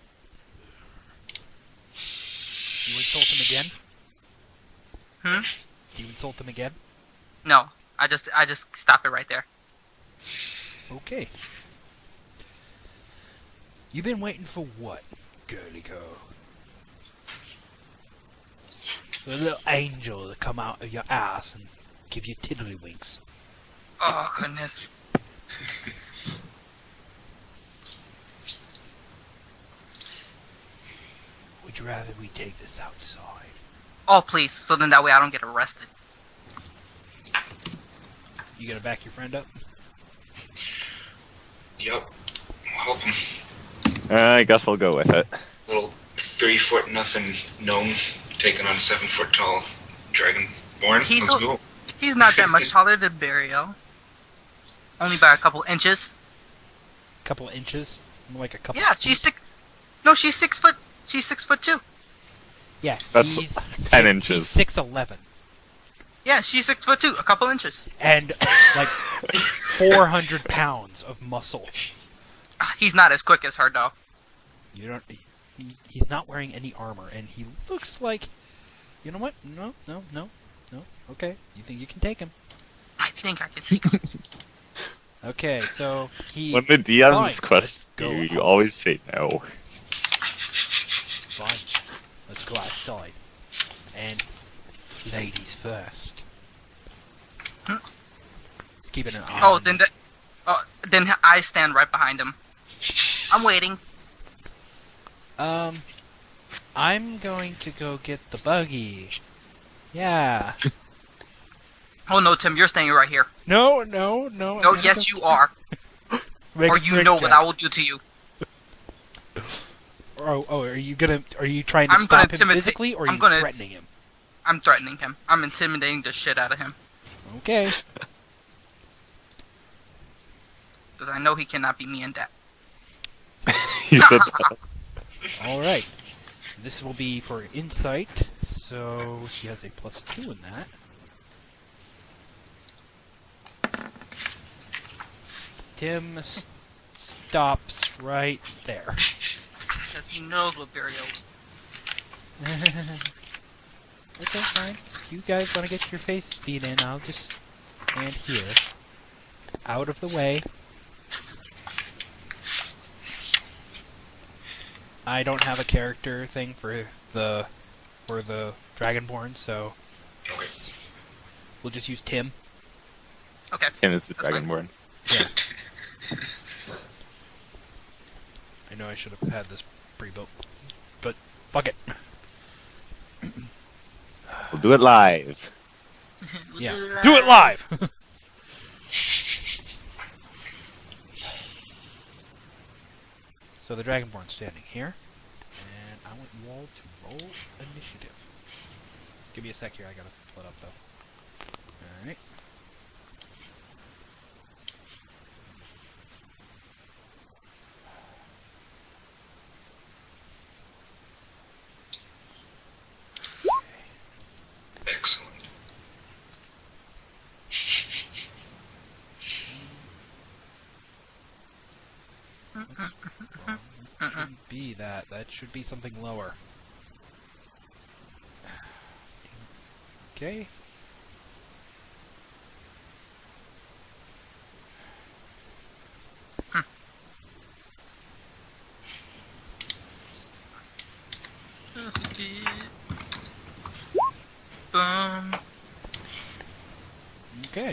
You insult him again? Hmm? Do you insult him again? No. I just stop it right there. Okay. You've been waiting for what, girly girl? A little angel to come out of your ass and give you tiddlywinks. Oh, goodness. Would you rather we take this outside? Oh, please. So then that way I don't get arrested. You gonna back your friend up? Yup. I'll help him. I guess I'll go with it. Little 3-foot nothing gnome taking on 7-foot tall dragonborn. He's Let's a- go. He's not that much taller than Burial. Only by a couple inches. Couple inches? More like a couple. Yeah, she's 6. No, she's 6 foot. She's 6'2". Yeah, That's he's 10 inches. He's 6'11", Yeah, she's 6'2", a couple inches. and like 400 pounds of muscle. He's not as quick as her though. You don't. He's not wearing any armor, and he looks like. You know what? No. Okay, you think you can take him? I think I can take him. Okay, so he. When the DMs Fine, let's question go you, you outside. always say no. Fine. Let's go outside. And ladies first. Just keeping an eye. Oh, on then I stand right behind him. I'm waiting. I'm going to go get the buggy. Yeah. Oh no, Tim, you're staying right here. No. No, yes, you are. Make Or a you strength know what check. I will do to you. Oh, are you trying to I'm gonna stop him intimidate- physically, or are I'm you gonna- threatening him? I'm threatening him. I'm intimidating the shit out of him. Okay. Because I know he cannot be me and Dad. He said that. All right. This will be for insight, so he has a +2 in that. Tim stops right there. Because he knows what Burial. Okay, fine. If you guys want to get your faces beat in, I'll just stand here. Out of the way. I don't have a character thing for the Dragonborn, so Okay. we'll just use Tim. Okay. Tim is the That's fine. Dragonborn. I know I should have had this pre-built, but fuck it. We'll do it live. Yeah, do it live! So the Dragonborn's standing here, and I want you all to roll initiative. Give me a sec here, I gotta split up though. Alright. Excellent. Shouldn't be that. That should be something lower. Okay. Boom. Okay.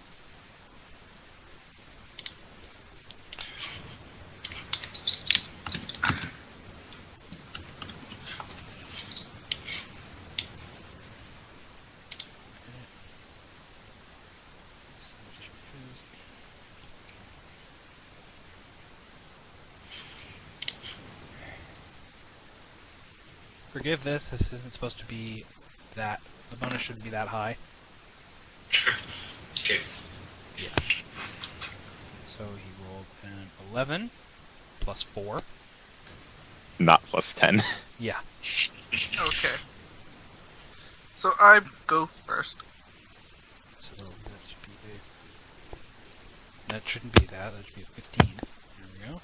Forgive this. This isn't supposed to be that. The bonus shouldn't be that high. Okay. Yeah. So he rolled an 11 plus 4. Not +10. Yeah. Okay. So I go first. So that should be a. That shouldn't be that. That should be a 15. There we go.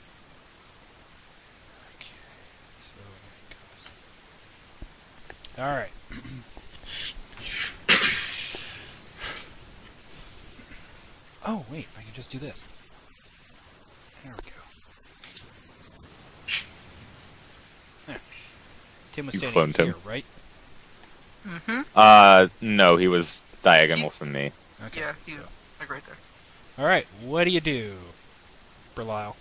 Okay. So there it goes. All right. Oh wait, I can just do this. There we go. There. Tim was You standing cloned him. here, right? No, he was diagonal from me. Okay. Yeah, you like right there. All right. What do you do, Belial?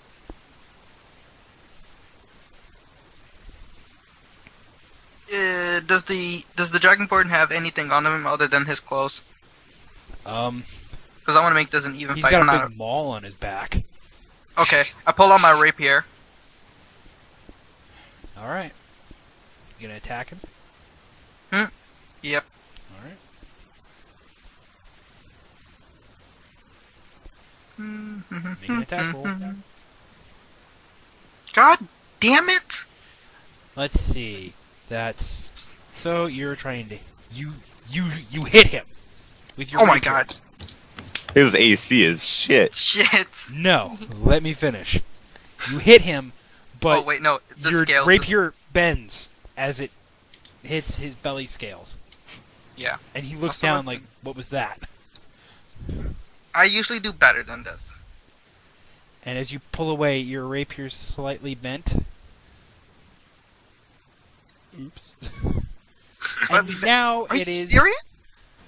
Does the Dragonborn have anything on him other than his clothes? Because I want to make this an even He's fight. got I'm a not big maul on his back. Okay, I pull out my rapier. All right. You gonna attack him? Yep. All right. Make an attack roll. God damn it! Let's see. That's so you're trying to you hit him with your. Oh my rapier. god. His AC is shit. Shit. No, let me finish. You hit him, but Oh wait, no. The your scale. rapier bends as it hits his belly scales. Yeah. And he looks Also, down listen. like, what was that? I usually do better than this. And as you pull away, your rapier's slightly bent. Oops. And now Are it you is. serious?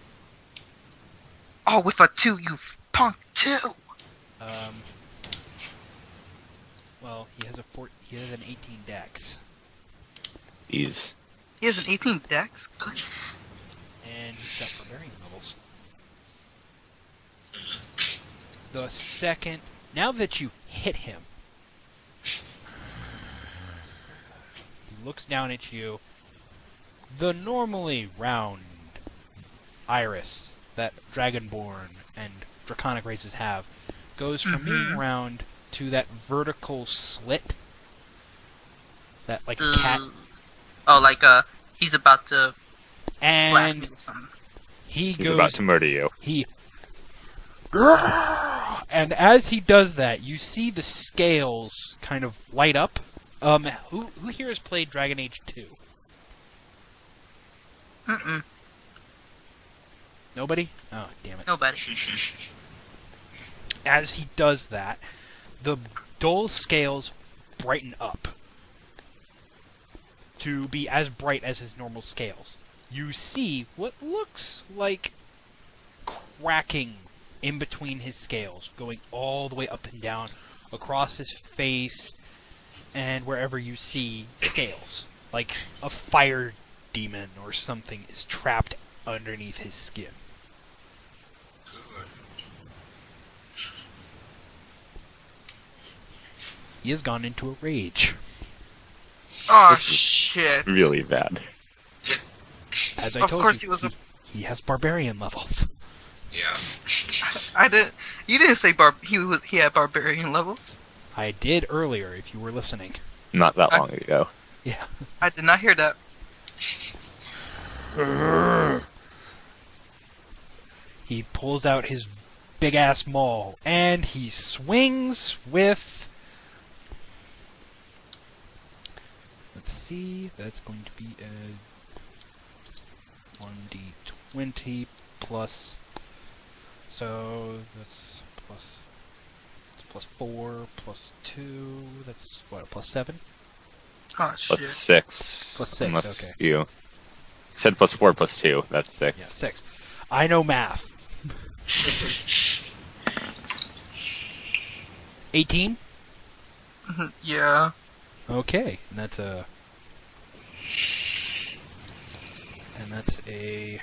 Oh, with a 2, you punk 2. Well, he has he has an 18 dex, He's He has an 18 dex? Goodness. and he's got barbarian levels. The second, now that you've hit him, he looks down at you. The normally round iris that Dragonborn and Draconic races have goes from being round to that vertical slit. That, like a cat. Oh, like, he's about to flash me And with something. he he's goes. about to murder you. He. And as he does that, you see the scales kind of light up. Who here has played Dragon Age 2? Mm-mm. Nobody? Oh, damn it. Nobody. As he does that, the dull scales brighten up to be as bright as his normal scales. You see what looks like cracking in between his scales, going all the way up and down across his face and wherever you see scales. Like a fire demon or something is trapped underneath his skin. Good. He has gone into a rage. Oh, This is shit. Really bad. As I Of told course you, he was a... he has barbarian levels. Yeah. I didn't... You didn't say he had barbarian levels. I did earlier, if you were listening. Not that long ago. Yeah. I did not hear that. He pulls out his big-ass maul, and he swings with... Let's see, that's going to be a 1d20 plus... So, that's plus 4, plus 2, that's what, plus 7? Oh, shit. Plus 6. Plus 6, unless okay. You said plus 4 plus 2. That's 6. Yeah, 6. I know math. 18? Yeah. Okay, and that's a... And that's a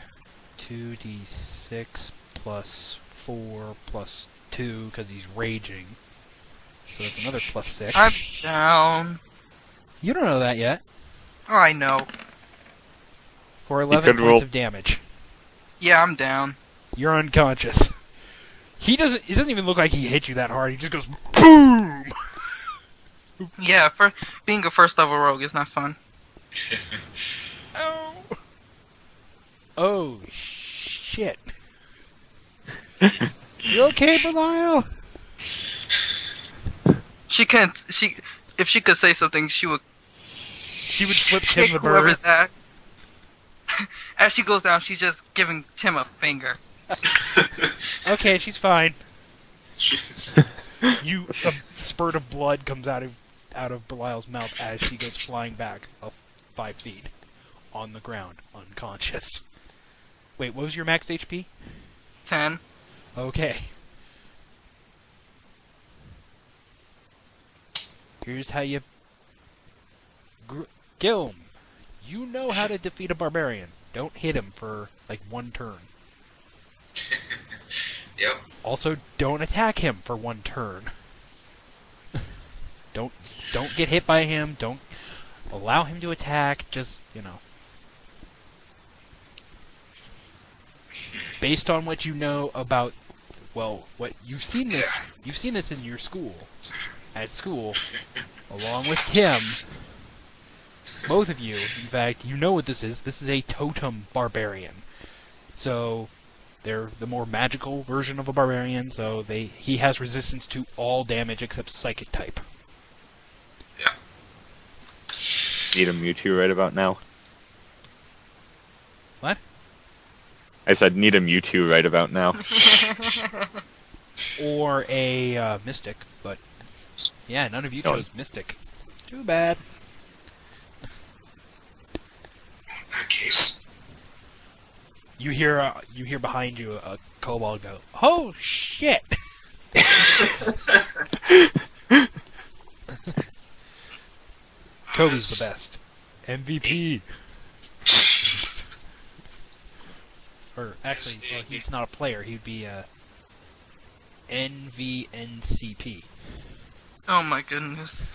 2d6 plus 4 plus 2, because he's raging. So that's another plus 6. I'm down. You don't know that yet. Oh, I know. For 11 could points roll- of damage. Yeah, I'm down. You're unconscious. It doesn't even look like he hit you that hard. He just goes BOOM! Yeah, for being a first level rogue is not fun. Oh. Oh, shit. You okay, Belial? She can't. If she could say something, she would She would flip Tim kick the bird. whoever's at. As she goes down, she's just giving Tim a finger. Okay, she's fine. Jeez. A spurt of blood comes out of Belial's mouth as she goes flying back 5 feet. on the ground, unconscious. Wait, what was your max HP? 10. Okay. Here's how you... Gilm, you know how to defeat a barbarian. Don't hit him for, like, 1 turn. Yep. Also, don't attack him for 1 turn. Don't get hit by him. Don't allow him to attack. Just, you know. Based on what you know about, well, what you've seen this in your school. At school, along with Tim. Both of you, in fact, you know what this is. This is a totem barbarian. So, they're the more magical version of a barbarian, so he has resistance to all damage except psychic type. Yeah. Need a Mewtwo right about now. What? I said need a Mewtwo right about now. Or a Mystic, but yeah, none of you chose Mystic. Too bad. In that case. You hear behind you a kobold go, "Oh shit!" Kobe's the best. MVP. Or actually, well, he's not a player. He'd be NVNCP. Oh my goodness.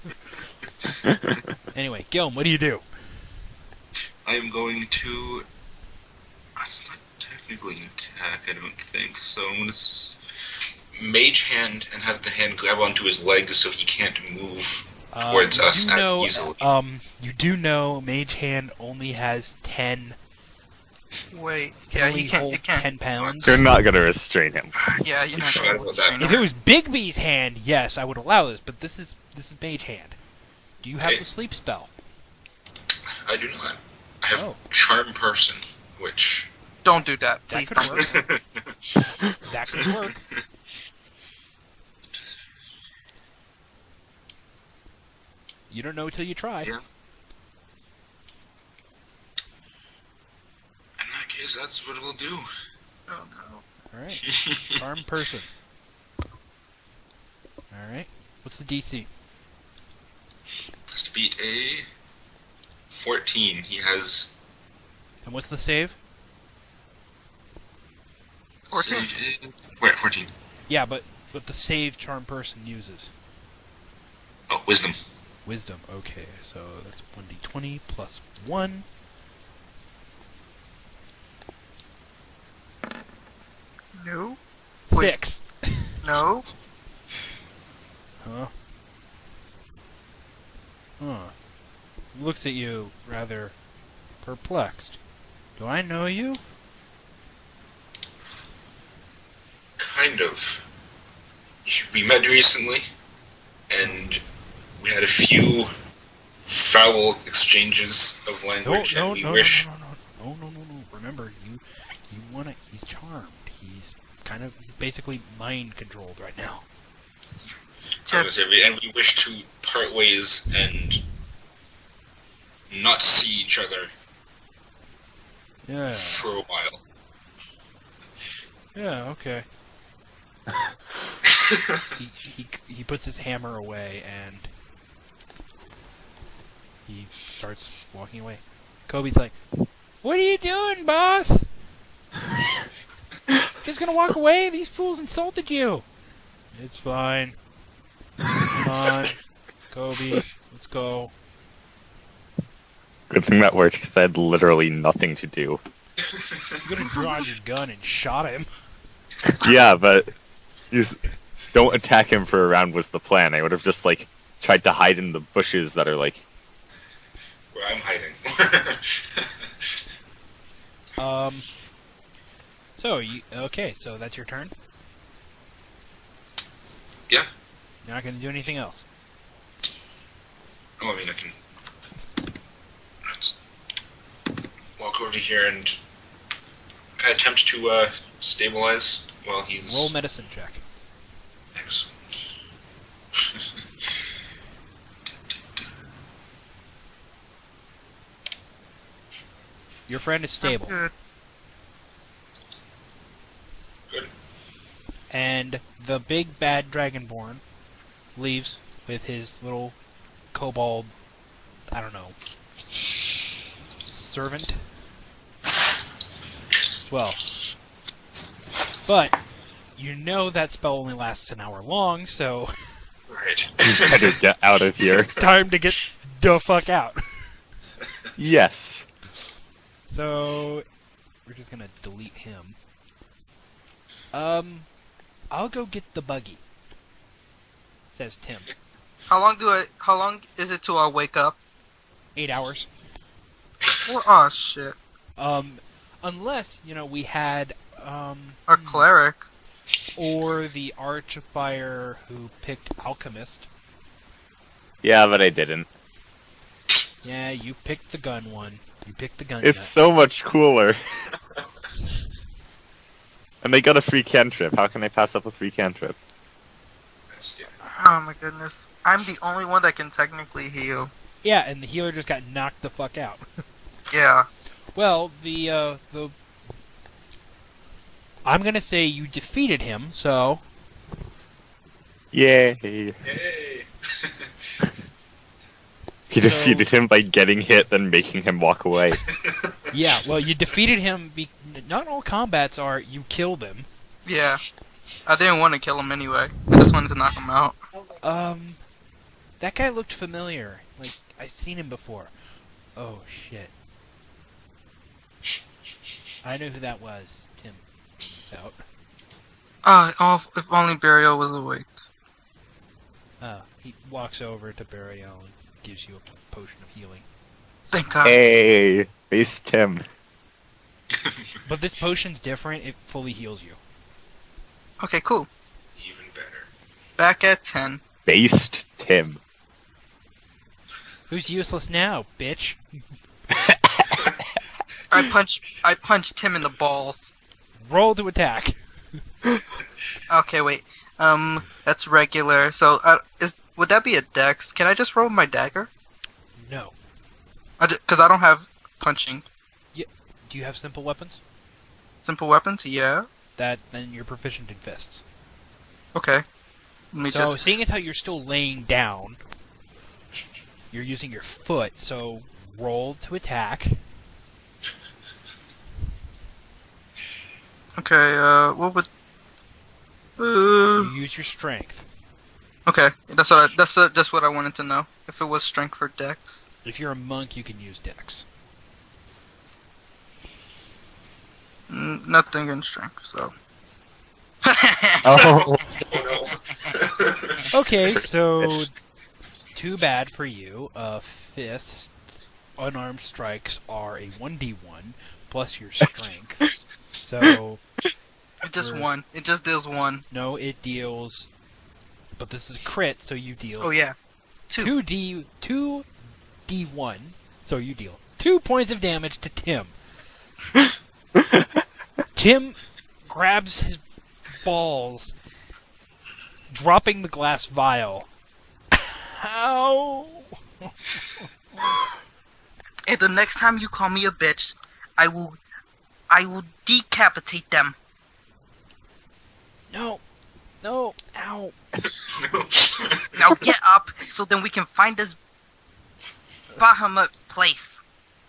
Anyway, Gilm, what do you do? I am going to... It's not technically an attack, I don't think. So I'm going to Mage Hand and have the hand grab onto his legs so he can't move towards us as easily. You do know Mage Hand only has 10... Wait, Can yeah, only he can't. hold It can't. 10 pounds. They're not gonna restrain him. Yeah, you're not Sure gonna about restrain that. If him. it was Bigby's hand, yes, I would allow this, but this is Mage Hand. Do you have the sleep spell? I do not. I have Oh. Charm Person, which... Don't do that, That please. could Don't. work. That could work. You don't know till you try. Yeah. In that case, that's what we'll do. Oh no. Alright. Charm person. Alright. What's the DC? Has to beat a 14. He has... And what's the save? 14. Wait, 14. Yeah, but the save charm person uses. Oh, Wisdom. Wisdom. Okay, so that's 1d20 plus 1. No. Wait. 6. No. Huh? Huh. Looks at you rather perplexed. Do I know you? Kind of. We met recently, and we had a few foul exchanges of language, and we wish... No. Remember, you wanna... He's charmed. He's basically mind controlled right now. And we wish to part ways and not see each other Yeah. for a while. Yeah, okay. he puts his hammer away and he starts walking away. Kobe's like, "What are you doing, boss? Just gonna walk away? These fools insulted you." "It's fine. Come on, Kobe, let's go." Good thing that worked, because I had literally nothing to do. You could have drawn your gun and shot him. Yeah, but don't attack him for a round was the plan. I would have just, tried to hide in the bushes that are, Where I'm hiding. Okay, so that's your turn? Yeah. You're not gonna do anything else? Oh, I mean, I can... Let's walk over here and kind of attempt to stabilize while he's... Roll medicine check. Excellent. Your friend is stable. Good. Good. And the big bad Dragonborn leaves with his little kobold, I don't know, servant as well. But you know that spell only lasts an hour long, so Right. Better get out of here. time to get the fuck out. Yes. So we're just gonna delete him. I'll go get the buggy, says Tim. How long is it till I wake up? 8 hours. Well, oh shit. Unless, we had, A cleric. or the Archfire who picked Alchemist. Yeah, but I didn't. Yeah, you picked the gun one. You picked the gun It's nut. so much cooler. And they got a free cantrip. How can I pass up a free cantrip? That's, yeah. Oh my goodness. I'm the only one that can technically heal. Yeah, and the healer just got knocked the fuck out. Yeah. Well, the I'm gonna say you defeated him, so Yay. Yay! He defeated him by getting hit, then making him walk away. yeah. Well, you defeated him. Not all combats are you kill them. Yeah. I didn't want to kill him anyway. I just wanted to knock him out. That guy looked familiar. Like I've seen him before. Oh shit. I knew who that was. Tim. He's out. Oh, if only Burial was awake. He walks over to Burial and gives you a potion of healing. Thank God. Hey, face Tim. But this potion's different. It fully heals you. Okay, cool. Even better. Back at 10. Based Tim. Who's useless now, bitch? I punched him in the balls. Roll to attack. Okay, wait. That's regular. So, would that be a dex? Can I just roll my dagger? No. Because I don't have punching. Do you have simple weapons? Simple weapons? Yeah. Then you're proficient in fists. Okay. Let me So, just... seeing as how you're still laying down, you're using your foot, so roll to attack. Okay, what would... You use your strength. Okay, that's just what I wanted to know. If it was strength or dex. If you're a monk, you can use dex. Nothing in strength, so... Oh. Oh no. Okay, so too bad for you. Fist unarmed strikes are a 1d1 plus your strength. So It just one. It just deals one. no, it deals. But this is a crit, so you deal. Oh yeah. 2d1. So you deal 2 points of damage to Tim. Tim grabs his balls, dropping the glass vial. Ow! And the next time you call me a bitch, I will decapitate them. No, ow! Now get up, so then we can find this Bahamut place.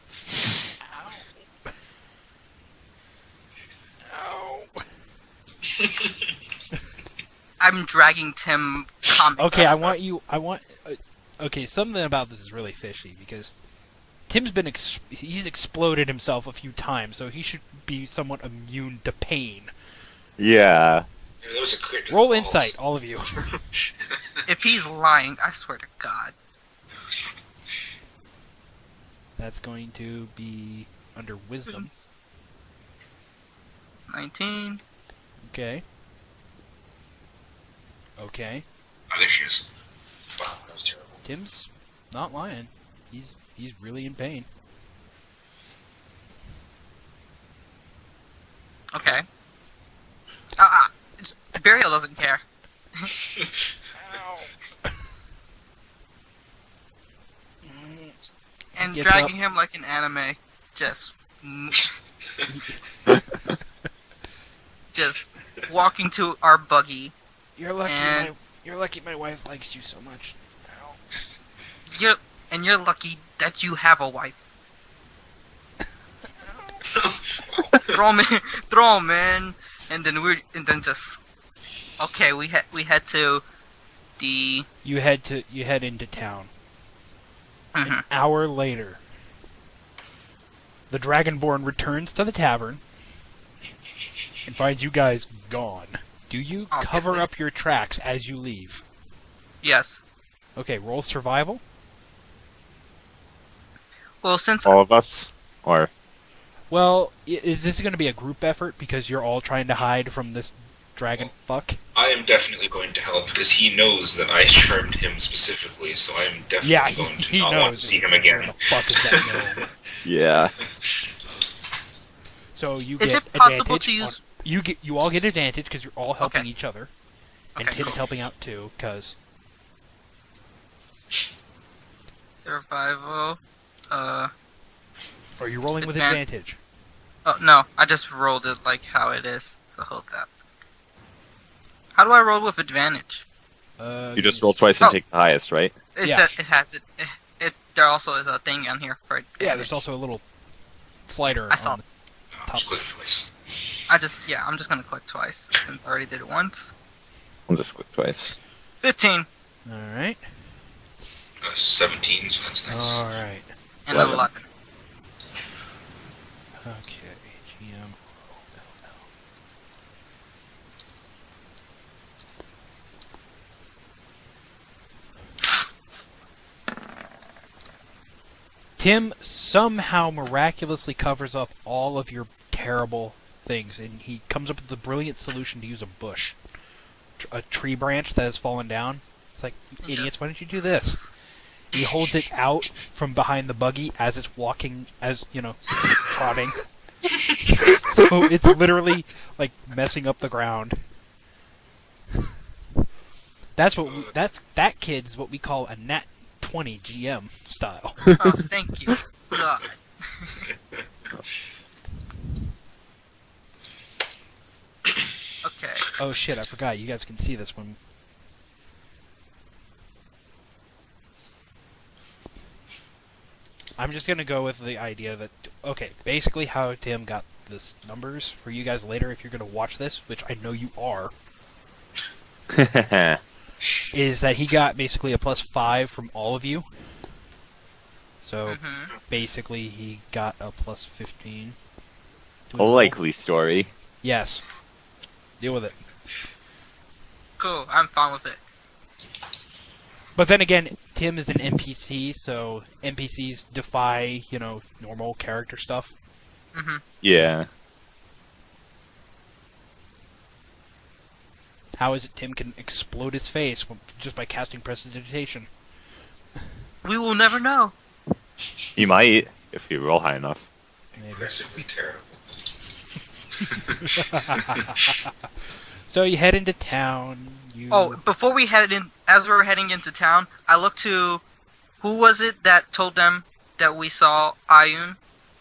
Ow! I'm dragging Tim. Okay, okay, something about this is really fishy because Tim's been he's exploded himself a few times, so he should be somewhat immune to pain. Yeah. Yeah, that was a crit to the Roll balls. insight, all of you. If he's lying, I swear to God. That's going to be under wisdom. 19. Okay. Okay. Oh, there she is. Wow, that was terrible. Tim's not lying. He's really in pain. Okay. Burial doesn't care. And Gets dragging up. him like an anime just just walking to our buggy. You're lucky. And- You're lucky. My wife likes you so much. Ow. You're lucky that you have a wife. Throw him in, and then just okay. We head to the. You head into town. An Mhm. hour later, the Dragonborn returns to the tavern and finds you guys gone. Do you cover Obviously. up your tracks as you leave? Yes. Okay, roll survival. Well, since All of us? Or Well, this is going to be a group effort because you're all trying to hide from this dragon fuck. I am definitely going to help because he knows that I charmed him specifically, so I am definitely Yeah, going to he not knows. want to see him Where again. the fuck is that gnome? yeah. So you is get it possible advantage. to use? You all get advantage because you're all helping Okay. each other, and Okay, Tim's cool. helping out too because Survival. are you rolling with Advan- advantage? Oh no, I just rolled it like how it is. So hold that. How do I roll with advantage? You just roll twice and Oh. take the highest, right? It Yeah. said it has it. There also is a thing on here for advantage. Yeah, there's also a little slider I saw on the I'll top. just click twice. I'm just gonna click twice since I already did it once. I'll just click twice. 15 All right. 17, so that's nice. All right. and 11. 11. Okay. GM. Tim somehow miraculously covers up all of your terrible things, and he comes up with the brilliant solution to use a bush. A tree branch that has fallen down. It's like, you idiots, Yes. why don't you do this? He holds it out from behind the buggy as it's walking, as, you know, it's trotting. So it's literally, like, messing up the ground. That kid is what we call a Nat 20 GM style. Oh, thank you. God. Okay. Oh shit, I forgot. You guys can see this one. I'm just gonna go with the idea that, okay, basically how Tim got this numbers for you guys later if you're gonna watch this, which I know you are, is that he got basically a +5 from all of you. So hmm basically he got a +15. Do we A roll? likely story. Yes. Deal with it. Cool. I'm fine with it. But then again, Tim is an NPC, so NPCs defy, you know, normal character stuff. hmm Yeah. How is it Tim can explode his face just by casting prestidigitation? We will never know. You might, if you roll high enough. Maybe. Aggressively terrible. So you head into town. You... Oh, before we head in, as we were heading into town, I looked to who was it that told them that we saw Ayun?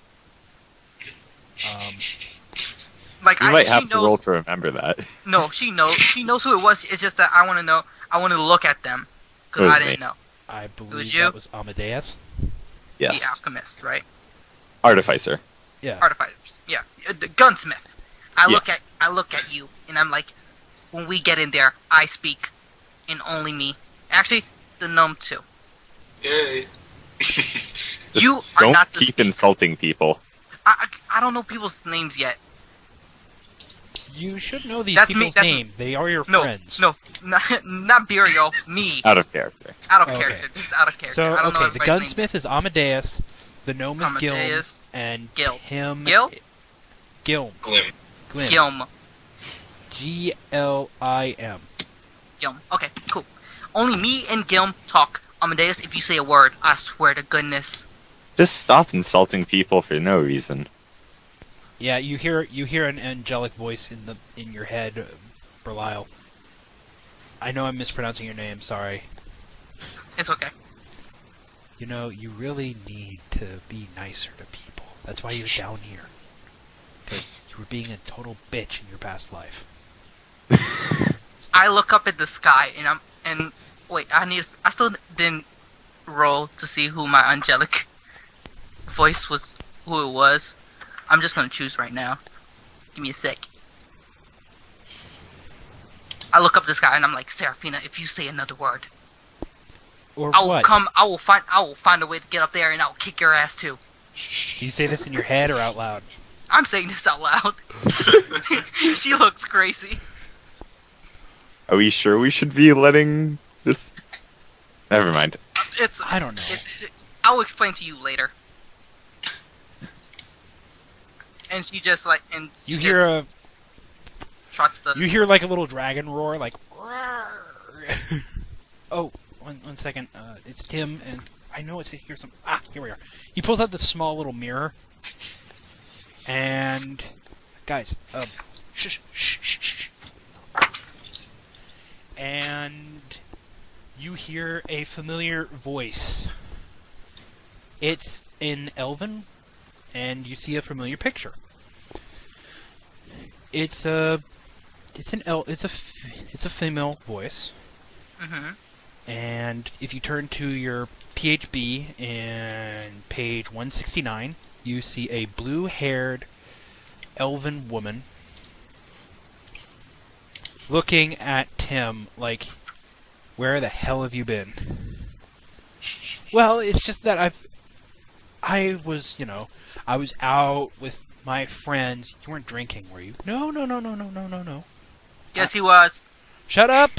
Like You might she have to knows. roll to remember that. No, she knows. She knows who it was. It's just that I want to know. I want to look at them It because was I didn't me. know. I believe you? that was Amadeus. Yes. The alchemist, right? Artificer. Yeah. Artificers. Yeah, the gunsmith. I Yeah. look at you, and I'm like, when we get in there, I speak, and only me. Actually, the gnome too. Yay! Just You are don't not to keep speak. insulting people. I don't know people's names yet. You should know these That's me- people's that's- name. They are your No, friends. no, not Burial. Me, Out of character. out of Okay. character, just out of character. So, I don't know okay, the everybody's name. gunsmith is Amadeus, the gnome is Gilm, Amadeus, and Gil. Tim... Gil? Gilm. Glim. Glim. Gilm. Glim. Gilm. Okay, cool. Only me and Gilm talk. Amadeus, if you say a word, I swear to goodness. Just stop insulting people for no reason. Yeah, you hear an angelic voice in your head, Berlyle. I know I'm mispronouncing your name, sorry. It's okay. You know, you really need to be nicer to people. That's why you're down here. Because you were being a total bitch in your past life. I look up at the sky and wait, I still didn't roll to see who my angelic voice was, who it was. I'm just gonna choose right now. Give me a sec. I look up the sky and I'm like, Seraphina, if you say another word, Or I will what? come. I will find a way to get up there and I'll kick your ass too. Do you say this in your head or out loud? I'm saying this out loud. She looks crazy. Are we sure we should be letting this? Never mind. It's. I don't know. I'll explain to you later. And she just like and You just hear a trots the. You hear like a little dragon roar, like. Oh, one second. It's Tim, and I know it's here. Here we are. He pulls out this small little mirror, and guys, shh. And you hear a familiar voice. It's in Elven, and you see a familiar picture. It's a female voice. Mm-hmm. And if you turn to your PHB in page 169, you see a blue-haired elven woman looking at Tim like, where the hell have you been? Well, it's just that I was out with my friends. You weren't drinking, were you? No. Yes, he was. Shut up!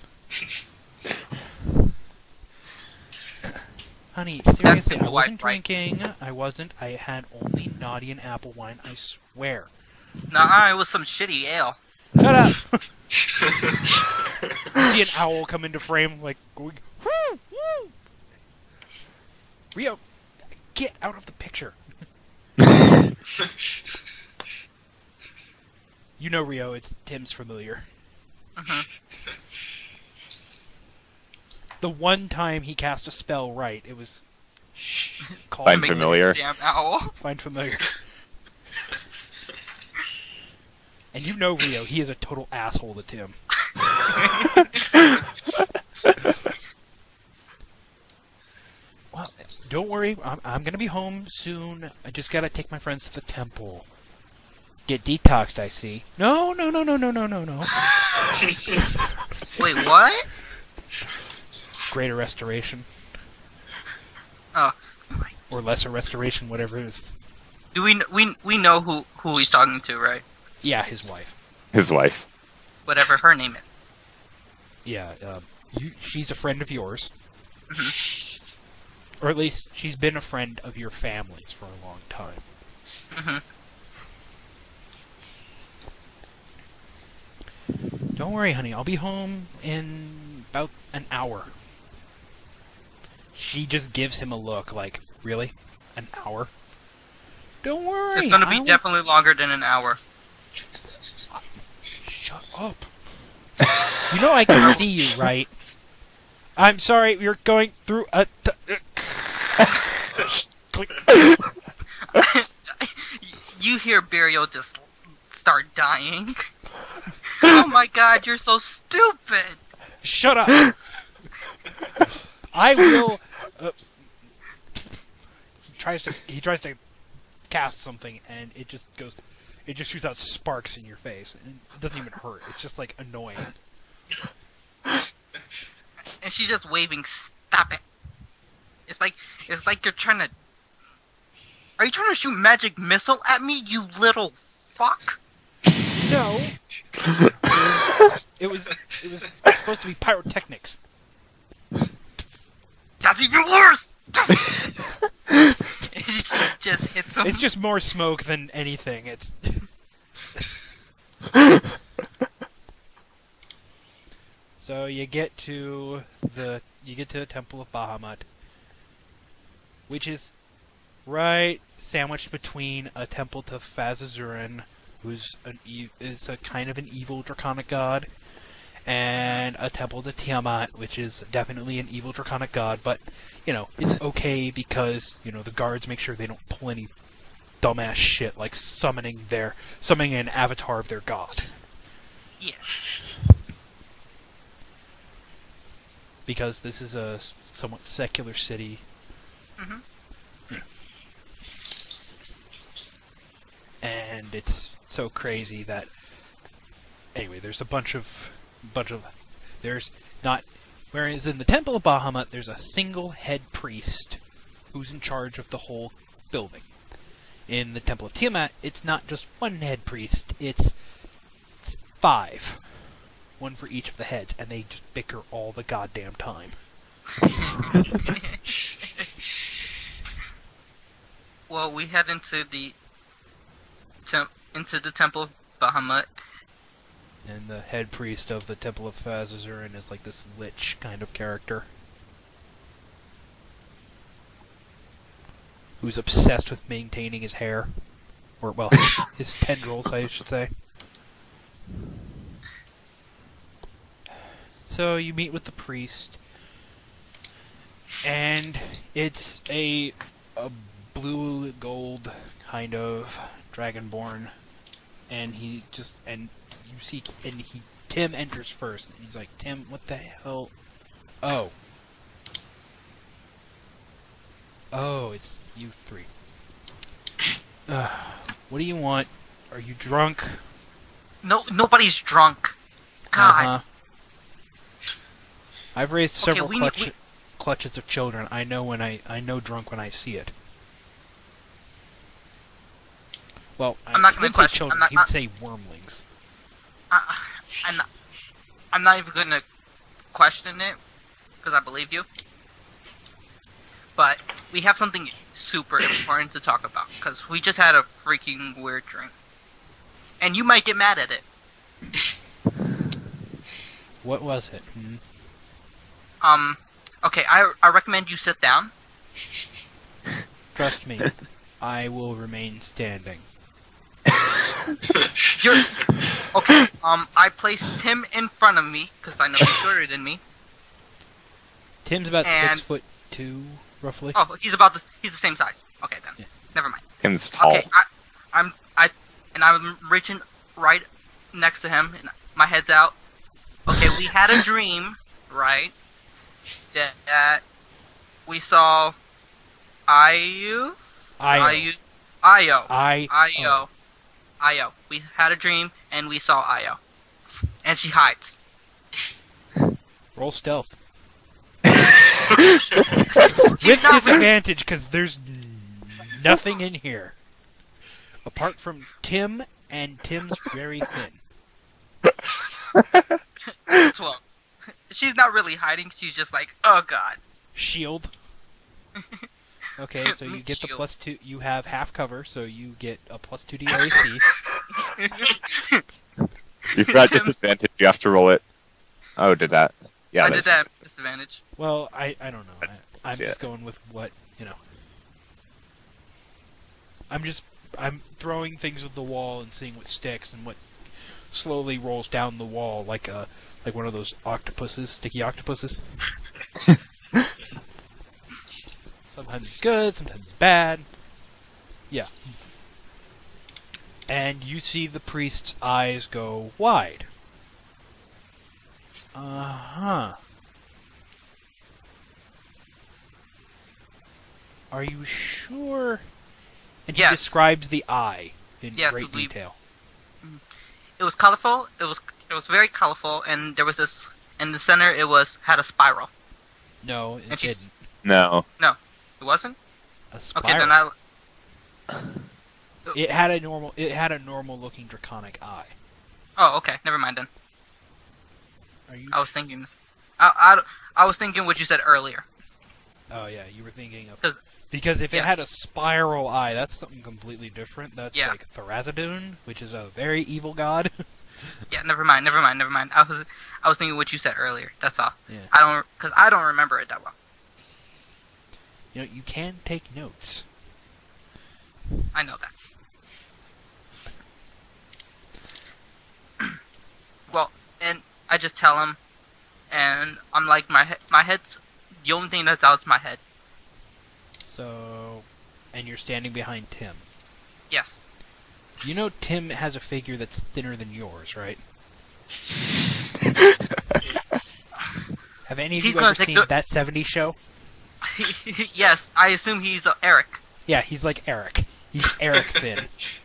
Honey, seriously, I wasn't drinking. I wasn't. I had only naughty and apple wine, I swear. Nah, it was some shitty ale. Shut up! You see an owl come into frame, like, going, woo, woo! Rio, get out of the picture. You know, Rio, it's Tim's familiar. The one time he cast a spell right, it was called Find familiar. Damn owl. Find familiar. And you know, Rio, he is a total asshole to Tim. Well, don't worry, I'm gonna be home soon. I just gotta take my friends to the temple. Get detoxed, I see. No. Wait, what? Greater restoration. Oh. Or lesser restoration, whatever it is. Do we know who he's talking to, right? Yeah, his wife. His wife. Whatever her name is. Yeah, she's a friend of yours. Mm-hmm. Or at least, she's been a friend of your family's for a long time. Mm-hmm. Don't worry, honey. I'll be home in about an hour. She just gives him a look like, really? An hour? Don't worry. It's gonna be definitely longer than an hour. Shut up. You know I can see you, right? I'm sorry, you're going through a... Click. You hear Burial just start dying. Oh my god, you're so stupid! Shut up! I will... He tries to cast something, and it just shoots out sparks in your face. And it doesn't even hurt. It's just, like, annoying. And she's just waving, stop it. It's like you're trying to... Are you trying to shoot magic missile at me, you little fuck? No. It was supposed to be pyrotechnics. That's even worse! She just hits him. It's just more smoke than anything. It's... So you get to the Temple of Bahamut, which is right sandwiched between a temple to Fazazurin, who's is a kind of an evil draconic god, and a temple to Tiamat, which is definitely an evil draconic god, but, you know, it's okay because, you know, the guards make sure they don't pull any dumbass shit like summoning an avatar of their god. Yes. Because this is a somewhat secular city. Mhm. And it's so crazy that anyway, there's a bunch of there's not whereas in the Temple of Bahamut there's a single head priest who's in charge of the whole building. In the Temple of Tiamat, it's not just one head priest, it's 5. One for each of the heads, and they just bicker all the goddamn time. Well, we head into the Temple of Bahamut. And the head priest of the Temple of Azazurin is like this lich kind of character. Who's obsessed with maintaining his hair. Or, well, his tendrils, I should say. So you meet with the priest, and it's a blue gold kind of dragonborn, and Tim enters first, and he's like, Tim, what the hell? Oh, it's you 3. What do you want? Are you drunk? No, nobody's drunk. God. I've raised several we- clutches of children. I know drunk when I see it. Well, I'm not gonna he would say question- children. I'm not- He would say wormlings. I'm not even gonna question it because I believe you. But we have something super important to talk about because we just had a freaking weird drink, and you might get mad at it. What was it? Okay, I recommend you sit down. Trust me, I will remain standing. You're okay. I placed Tim in front of me because I know he's shorter than me. Tim's about And- 6'2", roughly. Oh, he's the same size. Okay then, Yeah. never mind. Tim's tall. Okay, I'm reaching right next to him, and my head's out. Okay, we had a dream, right? That we saw Io. We had a dream, and we saw Io, and she hides. Roll stealth. She's With not really- disadvantage, because there's nothing in here. Apart from Tim, and Tim's very thin. 12. She's not really hiding. She's just like, oh god. Shield. Okay, so you get the Shield. +2. You have half cover, so you get a +2 to your AC. You've got Tim's- disadvantage, you have to roll it. Oh, did that? Yeah, I did that at disadvantage. Well, I don't know. I'm yeah. just going with what, you know. I'm throwing things at the wall and seeing what sticks and what slowly rolls down the wall like one of those octopuses, sticky octopuses. Sometimes it's good, sometimes it's bad. Yeah. And you see the priest's eyes go wide. Uh-huh. Are you sure? And he Yes. describes the eye in Yes, great detail. It was colorful. It was very colorful, and there was this in the center. It had a spiral. No, it And she's- didn't. No. It wasn't. A spiral. Okay, then It had a normal looking draconic eye. Oh, okay. Never mind then. Are you? I was thinking this. I was thinking what you said earlier. Oh yeah, you were thinking of 'Cause- because if it yeah. had a spiral eye, that's something completely different. That's Yeah. like Thorazadun, which is a very evil god. Yeah, never mind. I was thinking what you said earlier. That's all. Yeah. I don't remember it that well. You know, you can take notes. I know that. Well, and I just tell him, and I'm like, my head's the only thing that's out is my head. So, and you're standing behind Tim. You know Tim has a figure that's thinner than yours, right? Have any of He's you gonna ever take seen the- That 70s Show? Yes, I assume he's Eric. Yeah, he's like Eric. He's Eric thin.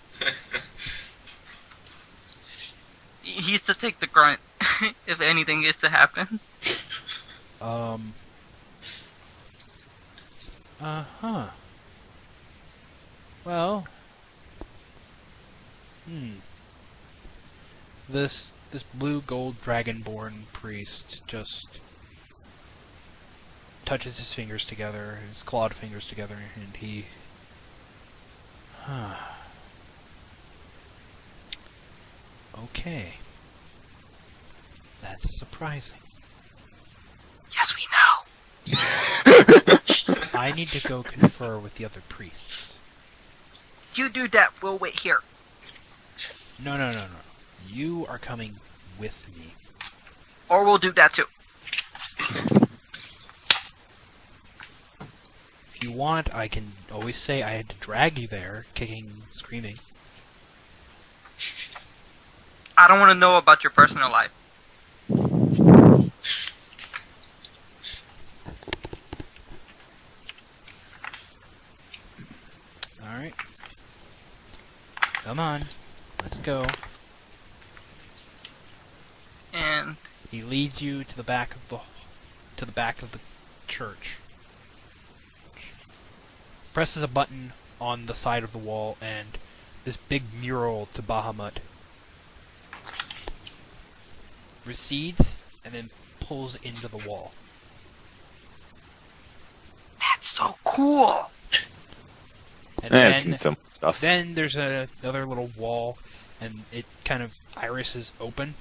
He's to take the grunt if anything is to happen. Uh-huh. Well... This blue gold dragonborn priest just touches his fingers together, his clawed fingers together, and he... Okay. That's surprising. Yes, we know. I need to go confer with the other priests. You do that. We'll wait here. No. You are coming with me. Or we'll do that too. If you want, I can always say I had to drag you there, kicking and screaming. I don't want to know about your personal life. Alright. Come on. Let's go. And He leads you to the back of the church. Presses a button on the side of the wall, and this big mural to Bahamut recedes and then pulls into the wall. that's so cool. And I've then seen some stuff. Then there's another little wall, and it kind of irises open,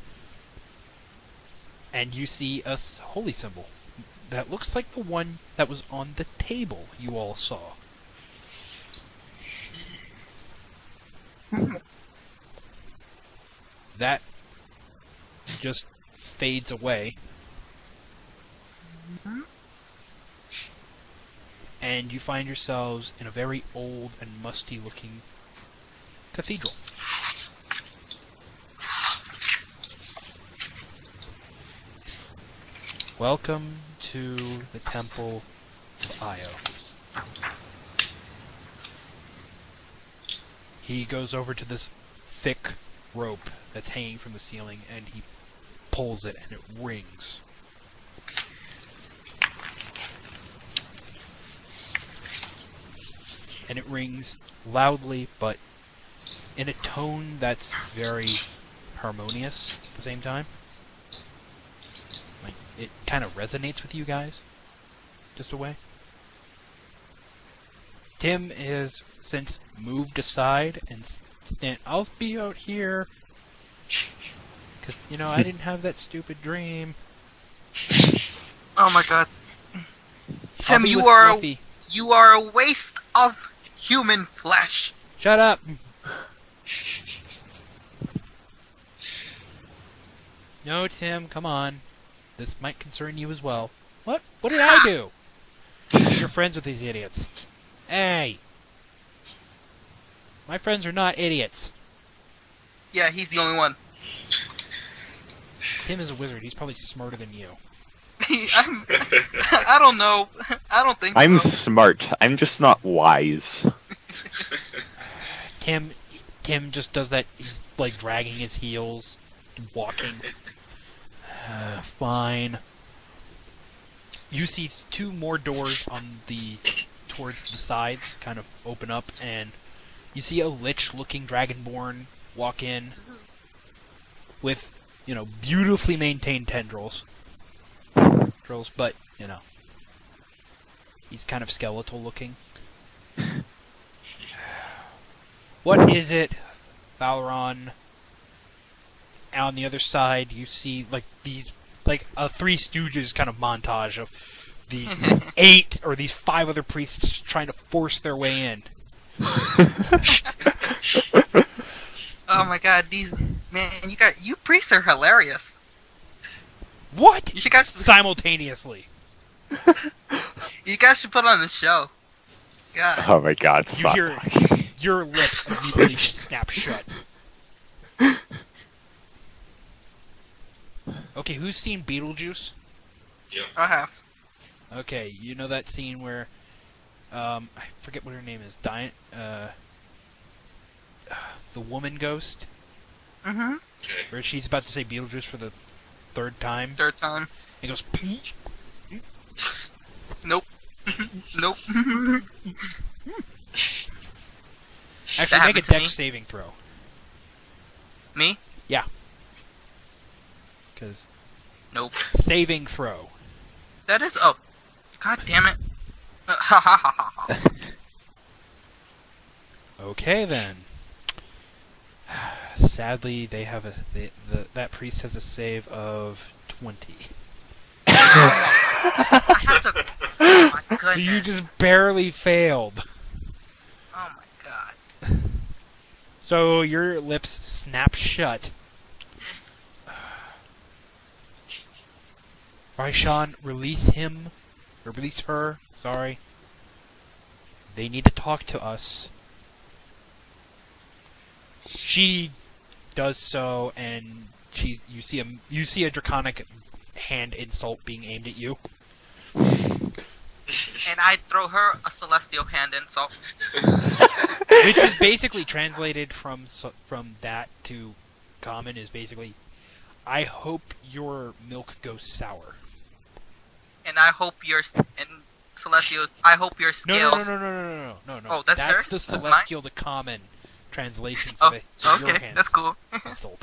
and you see a holy symbol that looks like the one that was on the table you all saw. That just fades away. And you find yourselves in a very old and musty-looking cathedral. Welcome to the Temple of Io. He goes over to this thick rope that's hanging from the ceiling, and he pulls it, and it rings. And it rings loudly, but in a tone that's very harmonious at the same time. Like, it kind of resonates with you guys, just a way. Tim has since moved aside and I'll be out here, because, you know, I didn't have that stupid dream. Oh my god. I'll Tim, be you with are Fluffy. you are a waste of human flesh. Shut up! No, Tim, come on. This might concern you as well. What? What did I do? You're friends with these idiots. Hey! My friends are not idiots. Yeah, he's the only one. Tim is a wizard. He's probably smarter than you. I don't know. I don't think I'm so. smart. I'm just not wise. Tim just does that. He's like dragging his heels, walking. Fine. You see two more doors on towards the sides kind of open up, and you see a lich-looking dragonborn walk in with, you know, beautifully maintained tendrils, but, you know, he's kind of skeletal-looking. What is it, Valeron? On the other side, you see, like, these, like, a Three Stooges kind of montage of these 8 or these 5 other priests trying to force their way in. Oh my god, you priests are hilarious. What? You guys- Simultaneously. You guys should put on the show. God. Oh my god. You stop hear talking. Your lips immediately snap shut. Okay, who's seen Beetlejuice? I have. Okay, you know that scene where, I forget what her name is, the woman ghost? Mm-hmm. Okay. Where she's about to say Beetlejuice for the third time. Third time. It goes, Nope. Nope. actually, make a happened to me. dex saving throw. Me? Because Nope. saving throw. That is. Oh. God damn it. Ha ha ha ha ha. Okay then. Sadly, they have that priest has a save of 20. I had to. Oh my goodness. So you just barely failed. Oh my god. So your lips snap shut. Raishan, release him. Or release her. Sorry. They need to talk to us. She does so, and you see a draconic hand insult being aimed at you. And I throw her a celestial hand insult. Which is basically translated from that to common is basically, I hope your milk goes sour. And I hope your celestials. I hope your scales. No. Oh, that's hers? the That's mine? celestial to common translation for Oh, the your okay, hand that's cool. insult.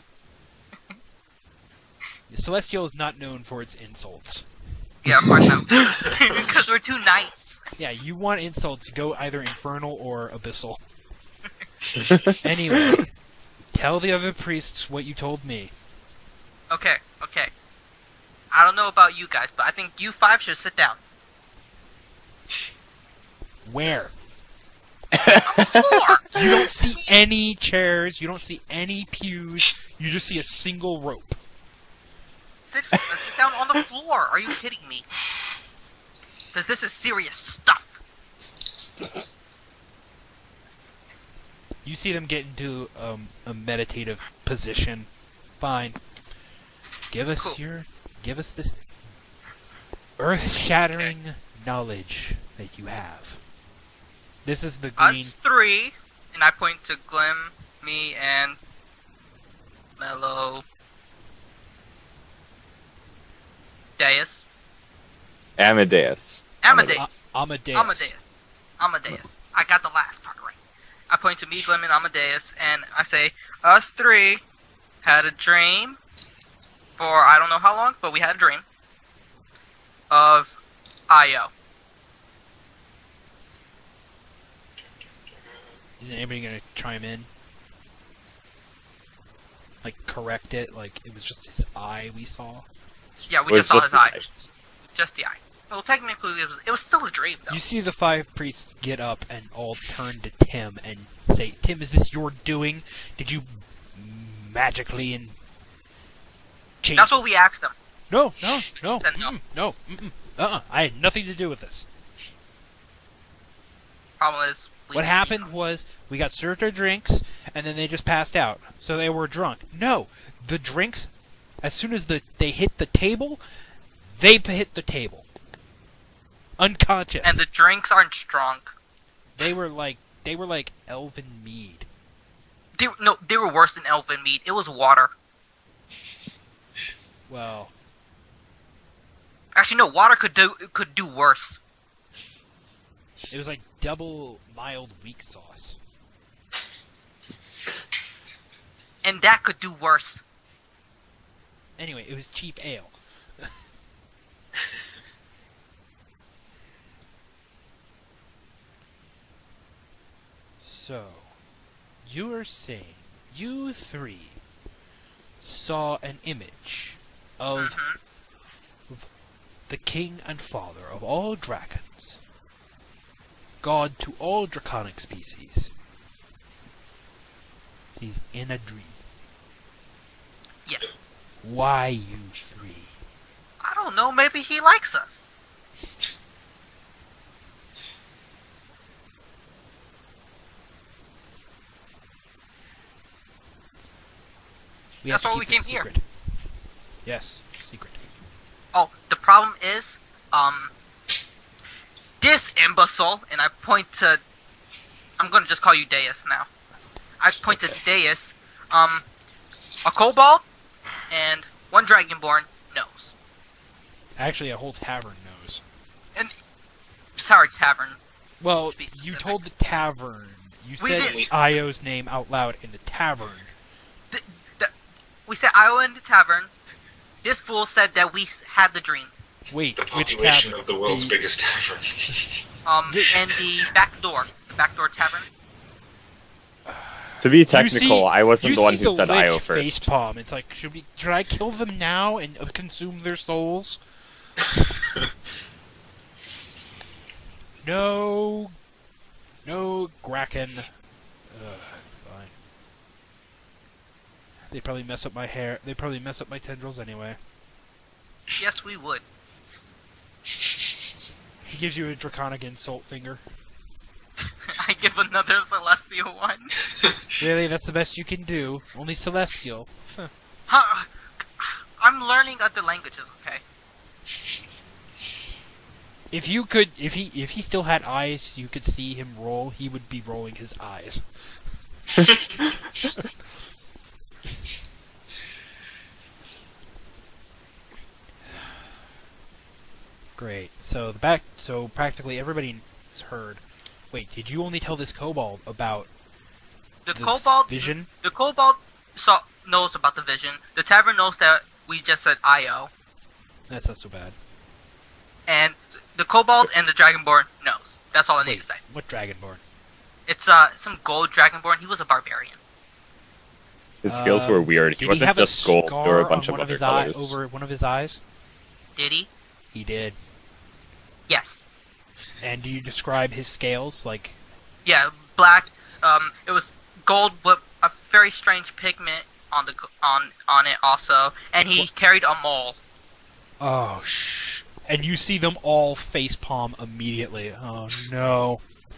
The celestial is not known for its insults. Yeah, of course not. Because we're too nice. Yeah, you want insults, go either infernal or abyssal. Anyway, tell the other priests what you told me. Okay. I don't know about you guys, but I think you 5 should sit down. Where? Floor! You don't see any chairs, you don't see any pews, you just see a single rope. Sit down on the floor. Are you kidding me? Because this is serious stuff. You see them get into a meditative position. Fine. Give us this earth-shattering knowledge that you have. This is the green. Us 3, and I point to Glim, me, and Mellow. Deus. Amadeus. Amadeus. Amadeus. Amadeus. I got the last part right. I point to me, Glim, and Amadeus, and I say, us 3 had a dream for I don't know how long, but we had a dream of Io. Isn't anybody gonna chime in? Like, correct it? Like, it was just his eye we saw? Yeah, we Well, just saw it's his just eye. the Just the eye. Well, technically, it was still a dream, though. You see the 5 priests get up and all turn to Tim and say, Tim, is this your doing? Did you magically and change... That's what we asked him. No. Said no. I had nothing to do with this. Problem is, What happened was, we got served our drinks, and then they just passed out. So they were drunk. No, the drinks, as soon as they hit the table, they hit the table. Unconscious. And the drinks aren't strong. They were like elven mead. They were worse than elven mead. It was water. Well, Actually, no. Water could do worse. it was like double mild weak sauce. And that could do worse. Anyway, it was cheap ale. So, you are saying you 3 saw an image of the king and father of all dragons, god to all draconic species. He's in a dream. Yeah. Why you 3? I don't know. Maybe he likes us. We have That's to why keep we this came here. secret. Yes, secret. Oh, the problem is, this imbecile, and I point to, I'm gonna just call you Deus now. I point to Deus, a kobold, and one dragonborn knows. Actually, a whole tavern knows. Tower Tavern. Well, To be you specific. told the tavern. You We said did. Io's name out loud in the tavern. We said Iowa in the tavern. This fool said that we had the dream. Wait, The which population tavern? of the world's The- biggest tavern. And the back door. The back door tavern. To be You technical, see- I wasn't you the one see who said lich Io first. facepalm. It's like, should I kill them now and consume their souls? No, Kraken. Fine. They probably mess up my hair. They probably mess up my tendrils anyway. Yes, we would. He gives you a draconic insult finger. I give another celestial one. Really, that's the best you can do. Only celestial. Huh, I'm learning other languages, okay? If he still had eyes, you could see him roll. He would be rolling his eyes. Great. So practically everybody's heard. Wait, did you only tell this kobold about The this kobold vision? The kobold knows about the vision. The tavern knows that we just said Io. That's not so bad. And the kobold and the dragonborn knows. That's all I need Wait, to say. what dragonborn? It's some gold dragonborn. He was a barbarian. His skills were weird. He Did he wasn't have just a gold. scar There were a on bunch of one of other his eye colors. over one of his eyes? Did he? He did. Yes. And do you describe his scales? Like, Yeah, black. It was gold with a very strange pigment on the on it also, and he carried a mole. oh and you see them all facepalm immediately. Oh no.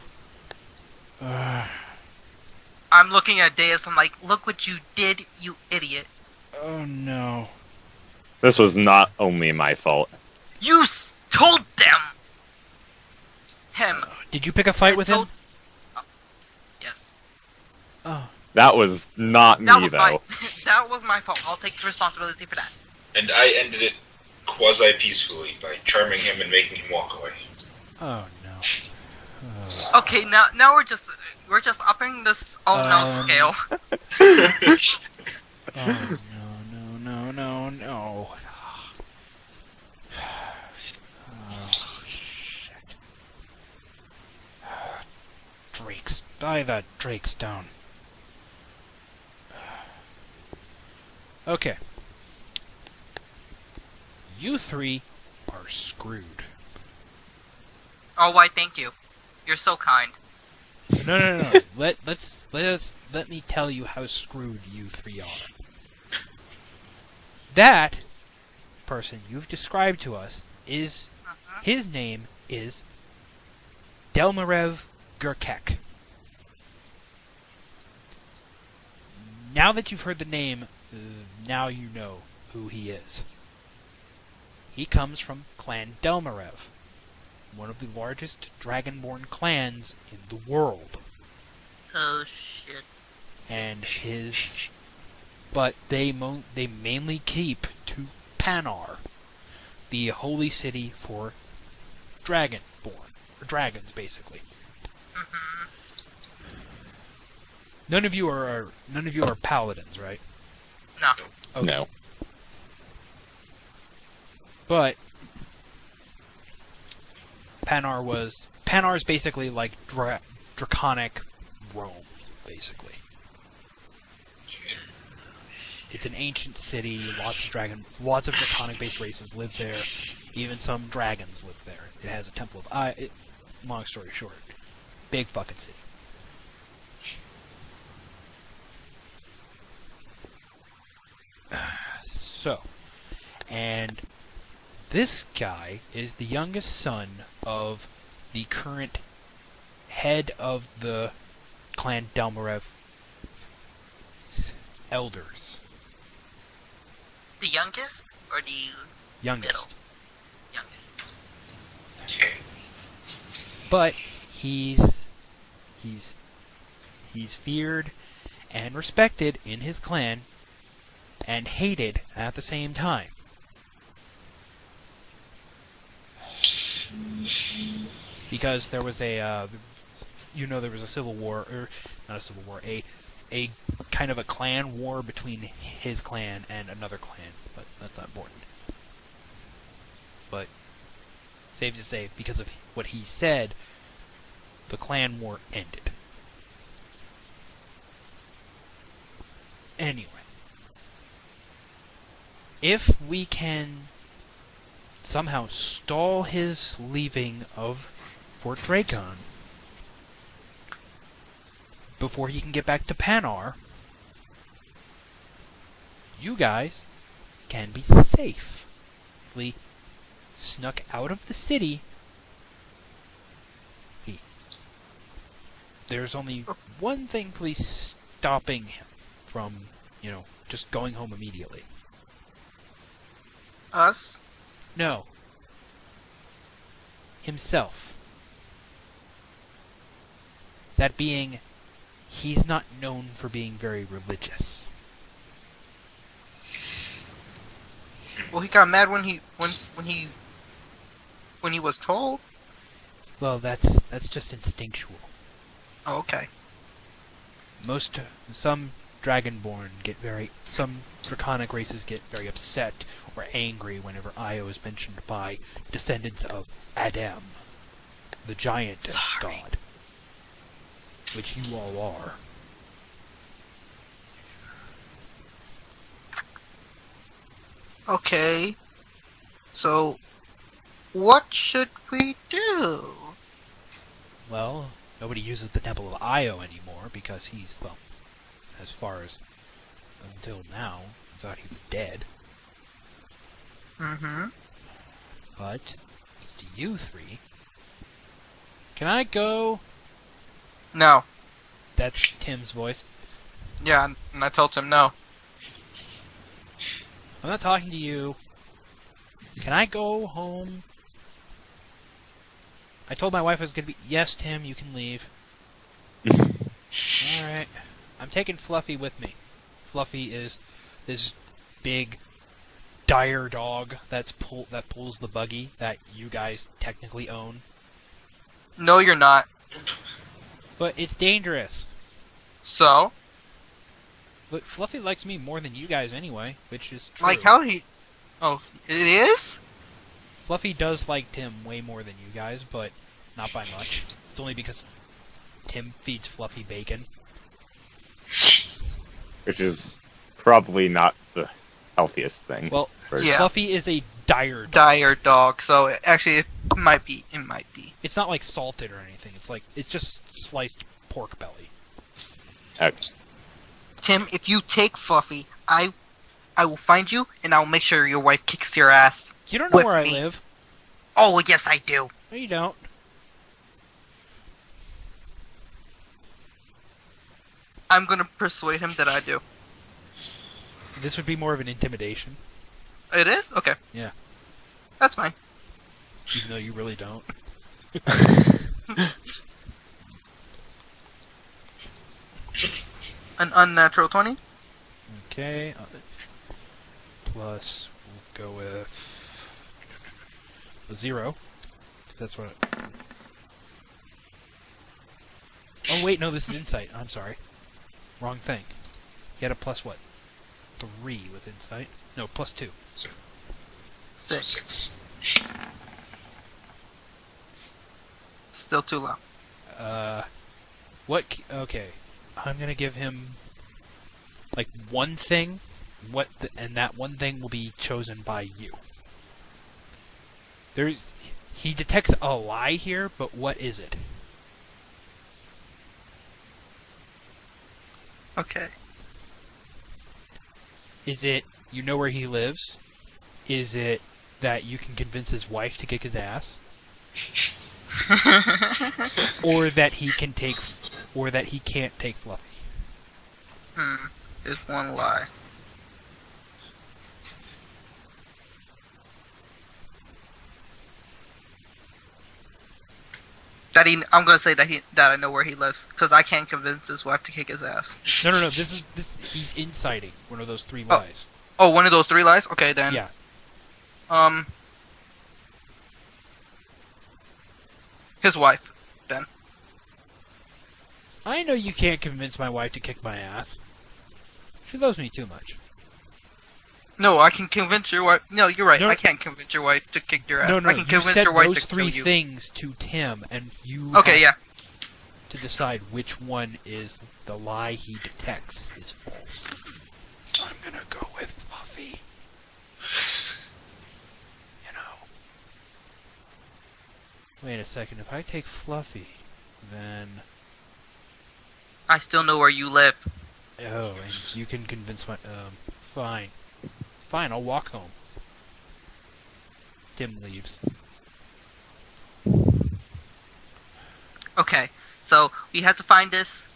I'm looking at Deus. I'm like, look what you did, you idiot! Oh no. This was not only my fault. You told them. Him. Did you pick a fight with him? told- Yes. Oh. That was not That me, was though. my that was my fault. I'll take responsibility for that. And I ended it quasi-peacefully by charming him and making him walk away. Oh no. Oh. Okay, now we're just upping this no scale. Oh no. Oh shit. Drakes. Buy that Drake stone. Okay. You three are screwed. Oh, why? Thank you. You're so kind. No. Let me tell you how screwed you three are. That person you've described to us is his name is Delmarev Gurkek. Now that you've heard the name, now you know who he is. He comes from Clan Delmarev, one of the largest dragonborn clans in the world. Oh shit. But they mainly keep to Panar, the holy city for dragonborn, or dragons, basically. Mhm. None of you are paladins, right? No. Okay. No. But Panar's basically like draconic Rome, basically. It's an ancient city. Lots of draconic-based races live there. Even some dragons live there. It has a temple of long story short, big fucking city. So, and this guy is the youngest son of the current head of the Clan Delmarev elders. the youngest or the Youngest. youngest? Okay. But he's feared and respected in his clan and hated at the same time. Because there was a there was a civil war, or not a civil war, a kind of a clan war between his clan and another clan, but that's not important. But safe to say, because of what he said, the clan war ended. Anyway, if we can somehow stall his leaving of Fort Dracon before he can get back to Panar, you guys can be safely snuck out of the city. There's only one thing please stopping him from, just going home immediately. Us? No. Himself. That being, he's not known for being very religious. Well, he got mad when he was told. Well, that's just instinctual. Oh, okay. Some some draconic races get very upset or angry whenever Io is mentioned by descendants of Adam, the giant god, which you all are. Okay. So, what should we do? Well, nobody uses the Temple of Io anymore because he's, well, as far as until now, I thought he was dead. Mm-hmm. But, it's to you three. Can I go? No. That's Tim's voice. Yeah, and I told him no. I'm not talking to you. Can I go home? I told my wife I was going to be... Yes, Tim, you can leave. Alright. I'm taking Fluffy with me. Fluffy is this big, dire dog that pulls the buggy that you guys technically own. No, you're not. But it's dangerous. So? But Fluffy likes me more than you guys anyway, which is true. Like how he... Oh, it is? Fluffy does like Tim way more than you guys, but not by much. It's only because Tim feeds Fluffy bacon. Which is probably not the healthiest thing. Well, Yeah. Fluffy is a dire dog. Dire dog, so actually it might be. It might be. It's not like salted or anything. It's just sliced pork belly. Okay. Tim, if you take Fluffy, I will find you, and I will make sure your wife kicks your ass. You don't know With where me. I live. Oh, yes, I do. No, you don't. I'm gonna persuade him that I do. This would be more of an intimidation, It is? Okay. Yeah. That's fine. even though you really don't. An unnatural 20? Okay. Plus, we'll go with a 0. That's what. Oh wait, no, this is insight. I'm sorry. Wrong thing. You had a plus what? 3 with insight. No, plus 2. 6. Still too low. What? Okay, I'm gonna give him like one thing. And that one thing will be chosen by you. He detects a lie here, but what is it? Okay. Is it you know where he lives? Is it that you can convince his wife to kick his ass? Or that he can't take Fluffy? There's one lie. I'm gonna say that I know where he lives because I can't convince his wife to kick his ass. No. He's inciting one of those 3 lies. Oh, one of those 3 lies. Okay, then. Yeah. His wife. Then. I know you can't convince my wife to kick my ass. She loves me too much. No, I can convince your wife. No, you're right. No. I can't convince your wife to kick your ass. No, I can you convince said your wife those to 3 kill you. things to Tim, and you Okay, yeah. have to decide which one is the lie he detects is false. I'm gonna go with Fluffy. You know. Wait a second. If I take Fluffy, then I still know where you live. oh, and you can convince my fine. Fine, I'll walk home. Tim leaves. Okay, so we have to find this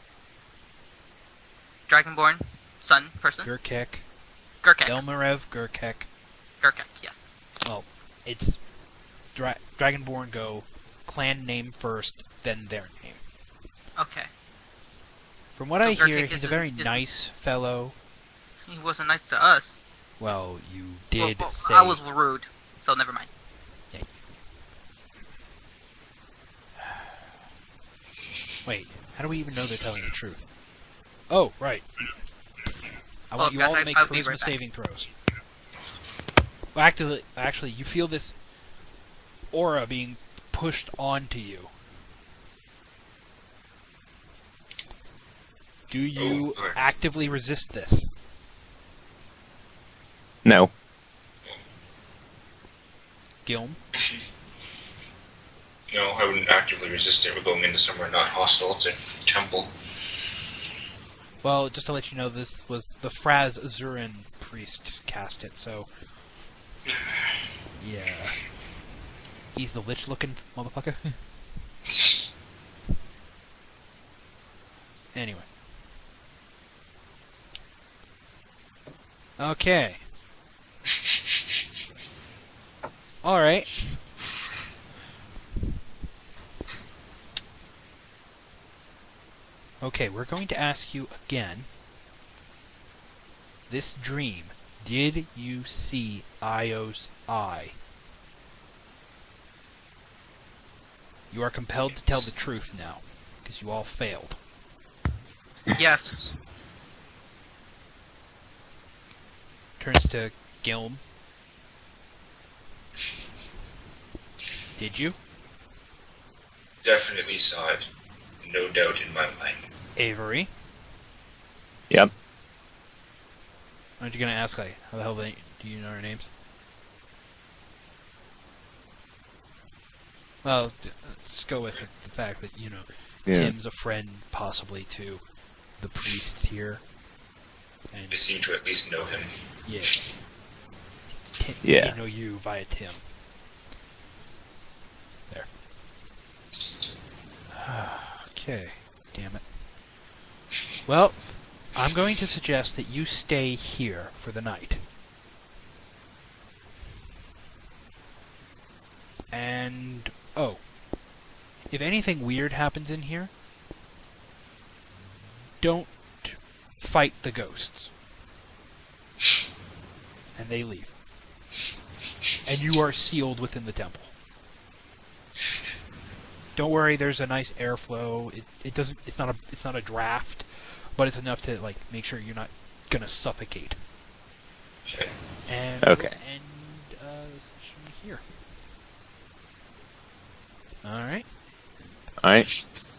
Dragonborn son person. Gurkek. Gurkek. Elmarev Gurkek. Gurkek, yes. Well, it's Dragonborn go clan name first, then their name. Okay. From what So I hear, Gurkek he's a is- very is- nice fellow. He wasn't nice to us. Well, you did Well, say... I was rude, so never mind. Wait, how do we even know they're telling the truth? Oh, right. I Well, want you guys, all to make I'll be charisma right back. saving throws. Well, actually, you feel this aura being pushed onto you. Do you Oh, alright. actively resist this? No. Gilm? No, I wouldn't actively resist it. We're going into somewhere not hostile. It's a temple. Well, just to let you know, this was the Fraz Azurin priest cast it, so... Yeah. He's the lich-looking motherfucker. Anyway. Okay. Alright. Okay, we're going to ask you again. This dream, did you see Io's eye? You are compelled to tell the truth now, because you all failed. Yes. Turns to Gilm. Did you? Definitely saw it. No doubt in my mind. Avery? Yep. Aren't you gonna ask, like, how the hell do you know our names? Well, let's go with the fact that, you know, Yeah. Tim's a friend, possibly, to the priests here. And, They seem to at least know him. yeah. Tim, Yeah. They know you via Tim. There. Okay. Damn it. Well, I'm going to suggest that you stay here for the night. And, oh, if anything weird happens in here, don't fight the ghosts. And they leave. And you are sealed within the temple. Don't worry, there's a nice airflow. It's not a draft, but it's enough to like make sure you're not gonna suffocate. Okay. And Okay. we'll end the session here. All right. Alright.